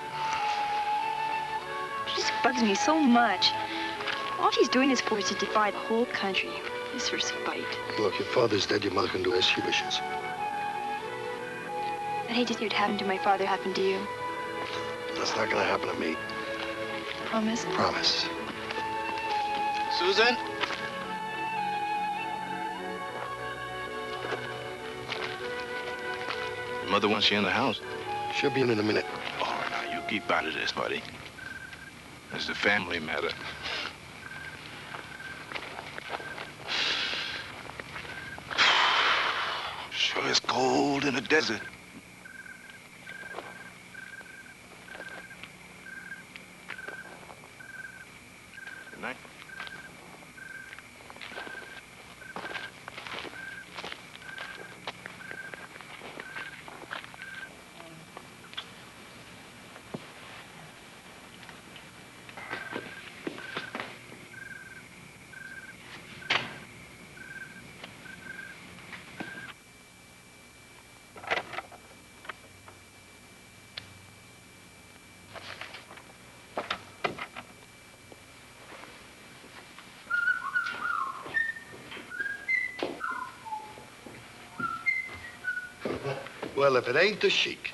just bugs me so much. All she's doing this for is to divide the whole country. It's her spite. Look, your father's dead. Your mother can do as she wishes. I'd hate to see what happened to my father happen to you. That's not going to happen to me. Promise? Promise. Susan? Your mother wants you in the house. She'll be in a minute. All right, now, you keep out of this, buddy. It's a family matter. Sure is cold in the desert. Good night. Well, if it ain't the Sheik.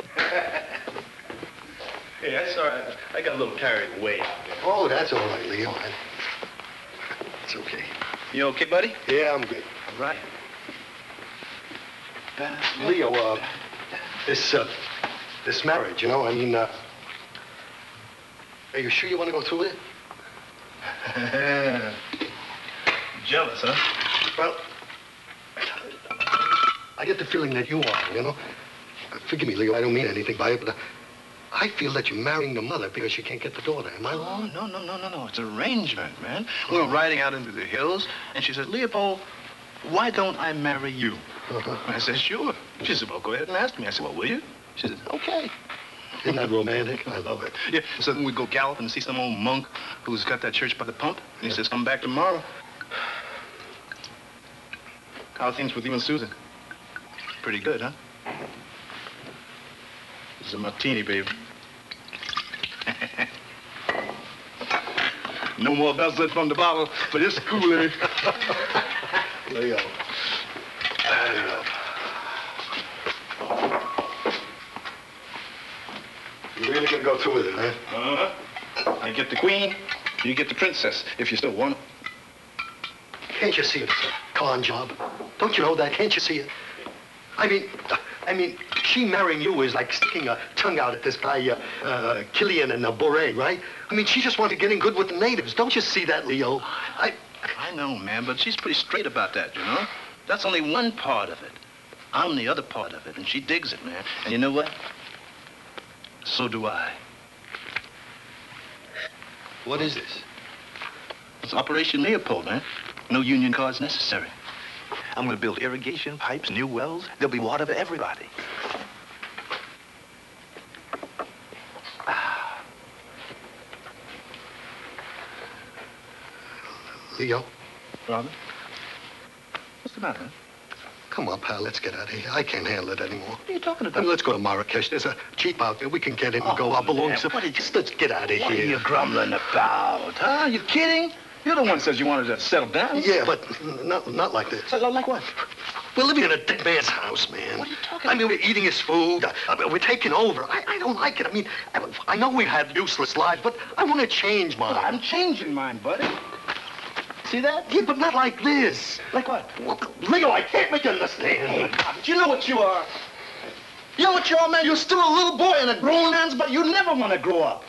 Hey, that's all right. I got a little carried away out there. Oh, that's all right, Leo. It's okay. You okay, buddy? Yeah, I'm good. All right. Leo, this marriage, you know, I mean, are you sure you want to go through with it? Jealous, huh? Well, I get the feeling that you are, you know. Forgive me, Leo, I don't mean anything by it, but I feel that you're marrying the mother because you can't get the daughter. Am I wrong? Oh, no. It's arrangement, man. We were riding out into the hills, and she said, Leopold, why don't I marry you? I said, sure. She said, well, go ahead and ask me. I said, well, will you? She said, okay. Isn't that romantic? I love it. Yeah, so then we go galloping and see some old monk who's got that church by the pump, and he says, come back tomorrow. How are things with you and Susan? Pretty good, huh? This is a martini, babe. No more Velvet from the bottle, but it's Kool-Aid. Leo. You really gonna go through with it, huh? Uh-huh. I get the queen, you get the princess, if you still want it. Can't you see it's a con job? Don't you know that? Can't you see it? I mean, she marrying you is like sticking a tongue out at this guy, Killian and Boré, right? I mean, she just wanted to get in good with the natives. Don't you see that, Leo? I know, man, but she's pretty straight about that, you know? That's only one part of it. I'm the other part of it, and she digs it, man. And you know what? So do I. What is this? It's Operation Leopold, man. No union cards necessary. I'm going to build irrigation pipes, new wells. There'll be water for everybody. Leo? Robert? What's the matter? Come on, pal, let's get out of here. I can't handle it anymore. What are you talking about? I mean, let's go to Marrakesh. There's a Jeep out there. We can get in and go. I'll belong to... Just let's get out of What are here. you grumbling about, huh? You kidding? You're the one who says you wanted to settle down. Yeah, but not like this. Like what? We're living in a dead man's house, man. What are you talking I mean, we're eating his food. We're taking over. I don't like it. I mean, I know we had useless lives, but I want to change mine. Well, I'm changing mine, buddy. See that? Yeah, but not like this. Like what? Well, Leo, I can't make you understand. Hey, but you know what you are? You know what you are, man? You're still a little boy in a grown man's, but you never want to grow up.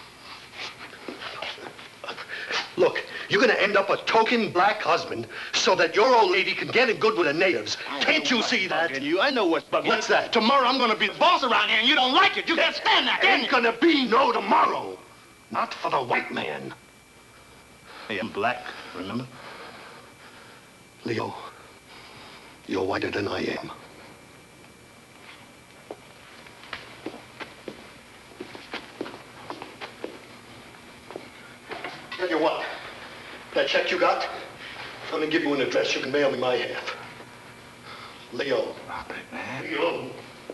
Look, you're going to end up a token black husband so that your old lady can get in good with the natives. Can't you see that? I know what's bugging you. What's that? Tomorrow I'm going to be the boss around here, and you don't like it. You can't stand that, can you? Ain't going to be no tomorrow. Not for the white man. Hey, I'm black, remember? Leo, you're whiter than I am. Tell you what, that check you got, I'm gonna give you an address. You can mail me my half. Leo. Stop it, man. Leo.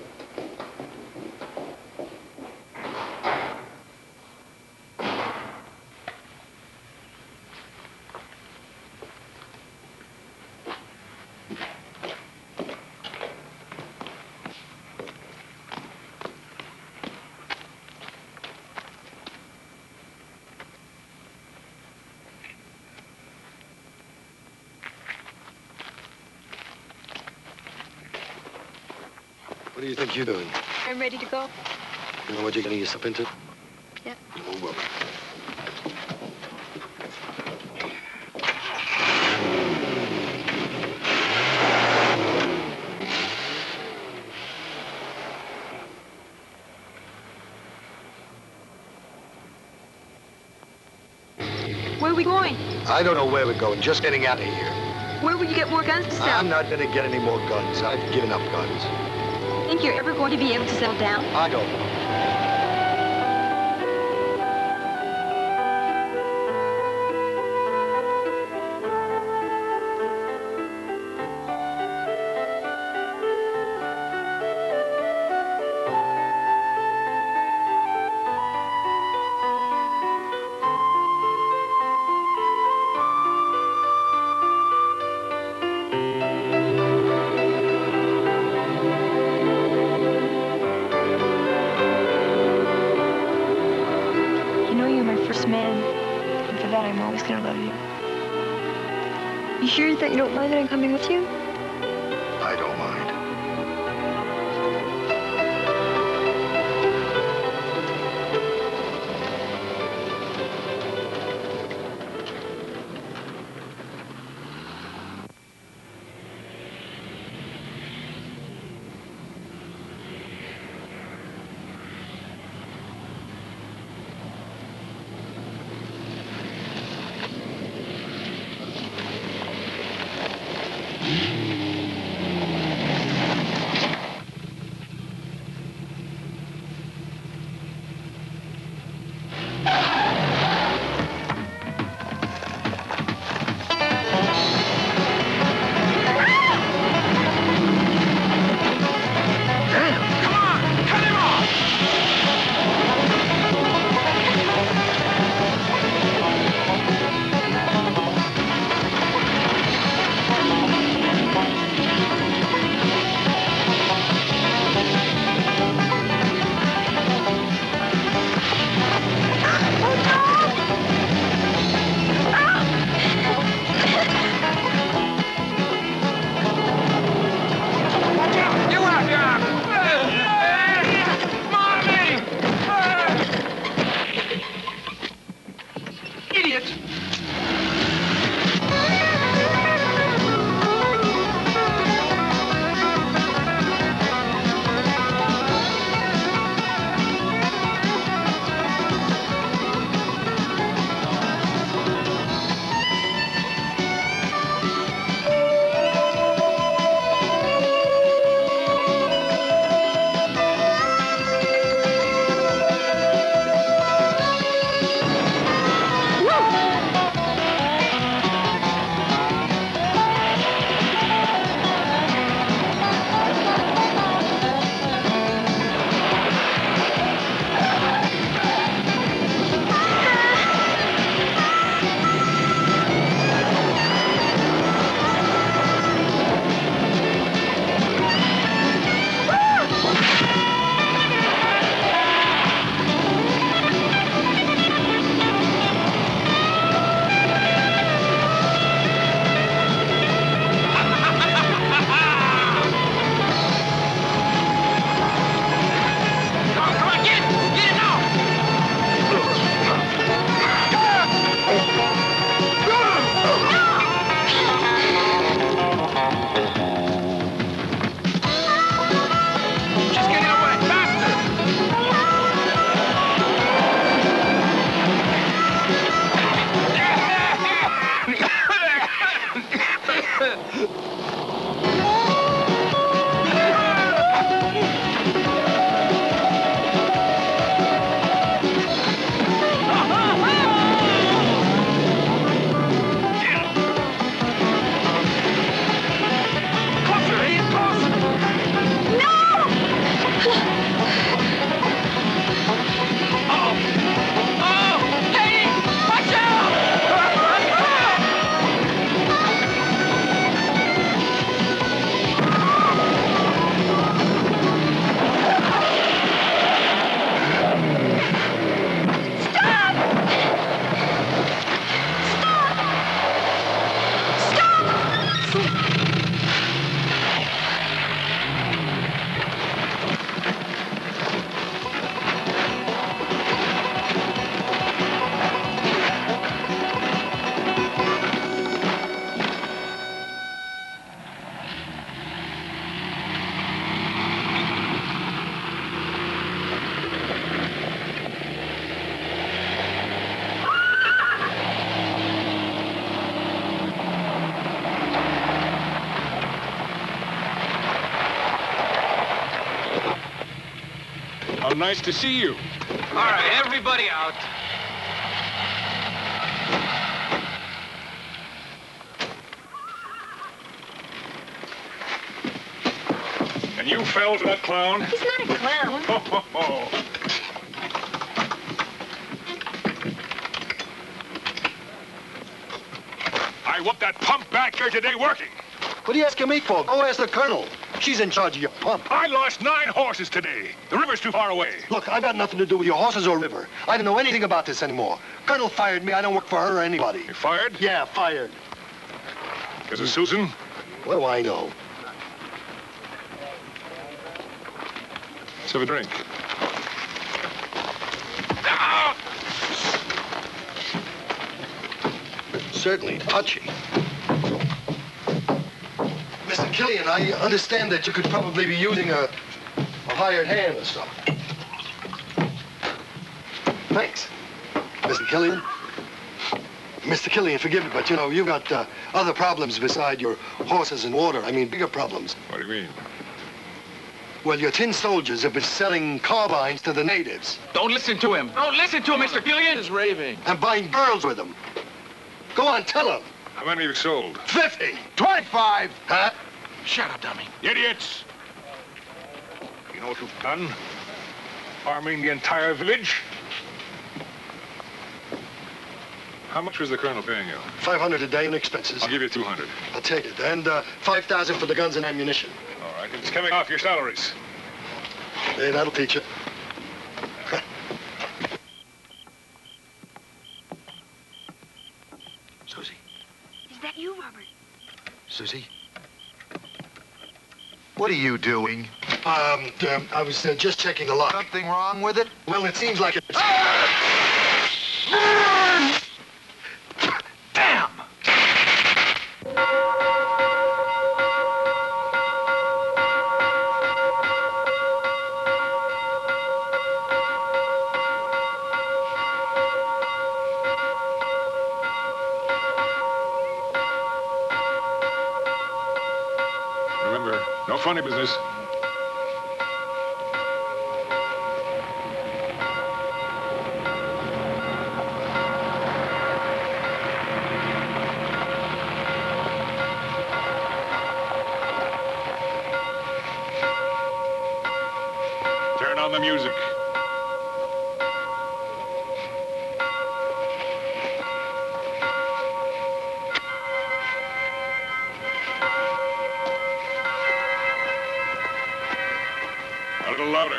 What do you think you're doing? I'm ready to go. You know what you're getting yourself into? Yeah. Move up. Where are we going? I don't know where we're going. Just getting out of here. Where will you get more guns to sell? I'm not going to get any more guns. I've given up guns. Think you're ever going to be able to settle down? I don't know. You sure that you don't mind that I'm coming with you? I don't mind. How nice to see you. All right, everybody out. And you fell to that clown? He's not a clown. Ho, ho, ho. I want that pump back here today working. What are you asking me for? Go ask the colonel. She's in charge of your pump. I lost 9 horses today. The river's too far away. Look, I've got nothing to do with your horses or river. I don't know anything about this anymore. Colonel fired me. I don't work for her or anybody. You fired? Yeah, fired. Is it Susan? What do I know? Let's have a drink. Certainly touchy. Mr. Killian, I understand that you could probably be using a hired hand or something. Thanks. Mr. Killian? Mr. Killian, forgive me, but, you know, you've got other problems beside your horses and water. I mean, bigger problems. What do you mean? Well, your tin soldiers have been selling carbines to the natives. Don't listen to him. Don't listen to him, Mr. Killian. He's raving. And buying girls with them. Go on, tell them. How many have you sold? 50. 25. Huh? Shut up, dummy. Idiots! You know what you've done? Arming the entire village? How much was the colonel paying you? 500 a day in expenses. I'll give you 200. I'll take it. And 5,000 for the guns and ammunition. All right, it's coming off your salaries. Hey, that'll teach you. Susie. Is that you, Robert? Susie? What are you doing? I was just checking the lock. Something wrong with it? Well, it seems like it's... Damn! Remember, no funny business. Turn on the music. A little louder.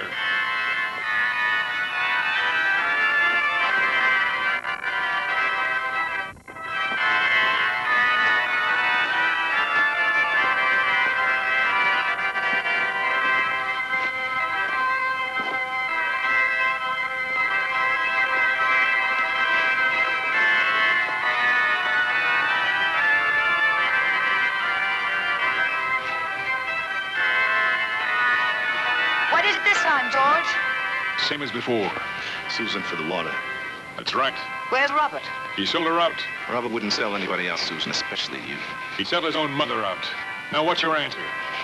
What is it this time, George? Same as before. Susan for the water. That's right. Where's Robert? He sold her out. Robert wouldn't sell anybody else, Susan, especially you. He sold his own mother out. Now, what's your answer?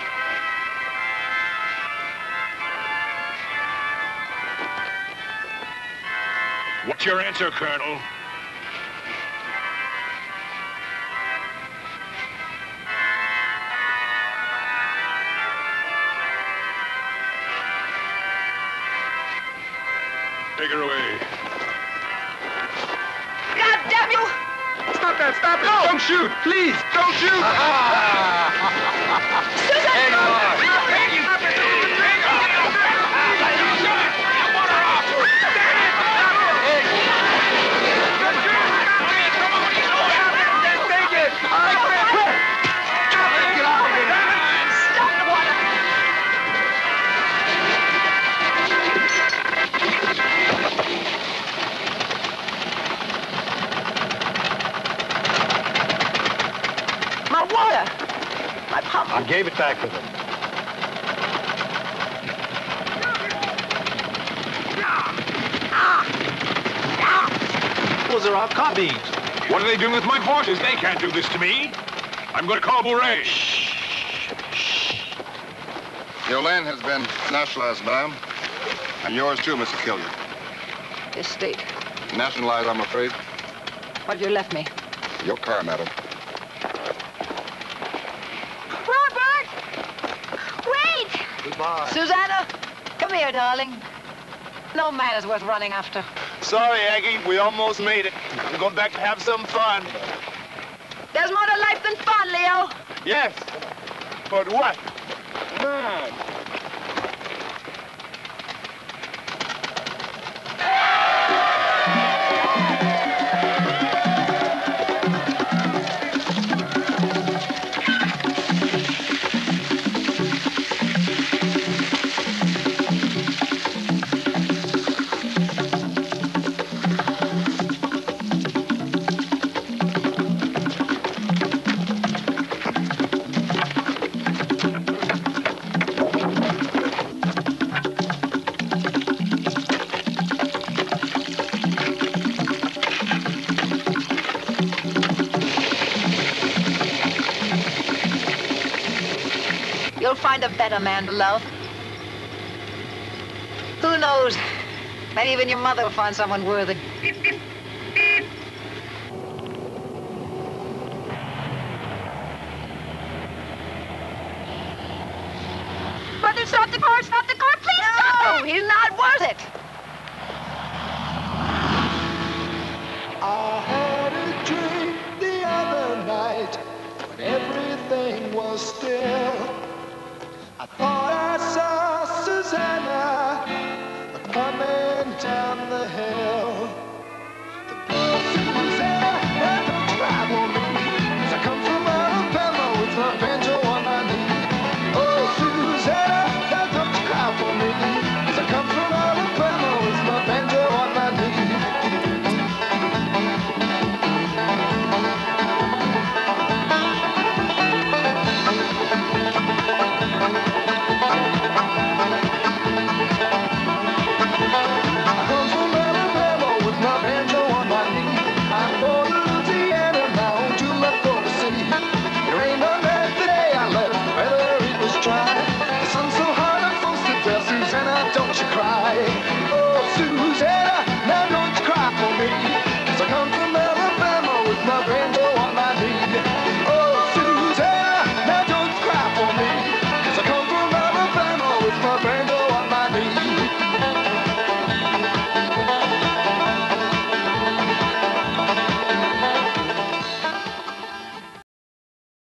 What's your answer, Colonel? Take her away. God damn you! Stop that! Stop it! Don't shoot! Please, don't shoot! Susan! Hang on! I gave it back to them. Those are our carbines. What are they doing with my horses? They can't do this to me. I'm going to call Bourret. Your land has been nationalized, madame. And yours too, Mrs. Killian. Estate. Nationalized, I'm afraid. What have you left me? Your car, madam. Robert! Wait! Goodbye. Susanna, come here, darling. No man is worth running after. Sorry, Aggie. We almost made it. I'm going back to have some fun. There's more to life than fun, Leo. Yes. But what? Man. You'll find a better man to love. Who knows? Maybe even your mother will find someone worthy. Brother, stop the car! Stop the car! Please stop! No, he's not worth it. I had a dream the other night when everything was still. I thought I saw Susanna coming down the hill.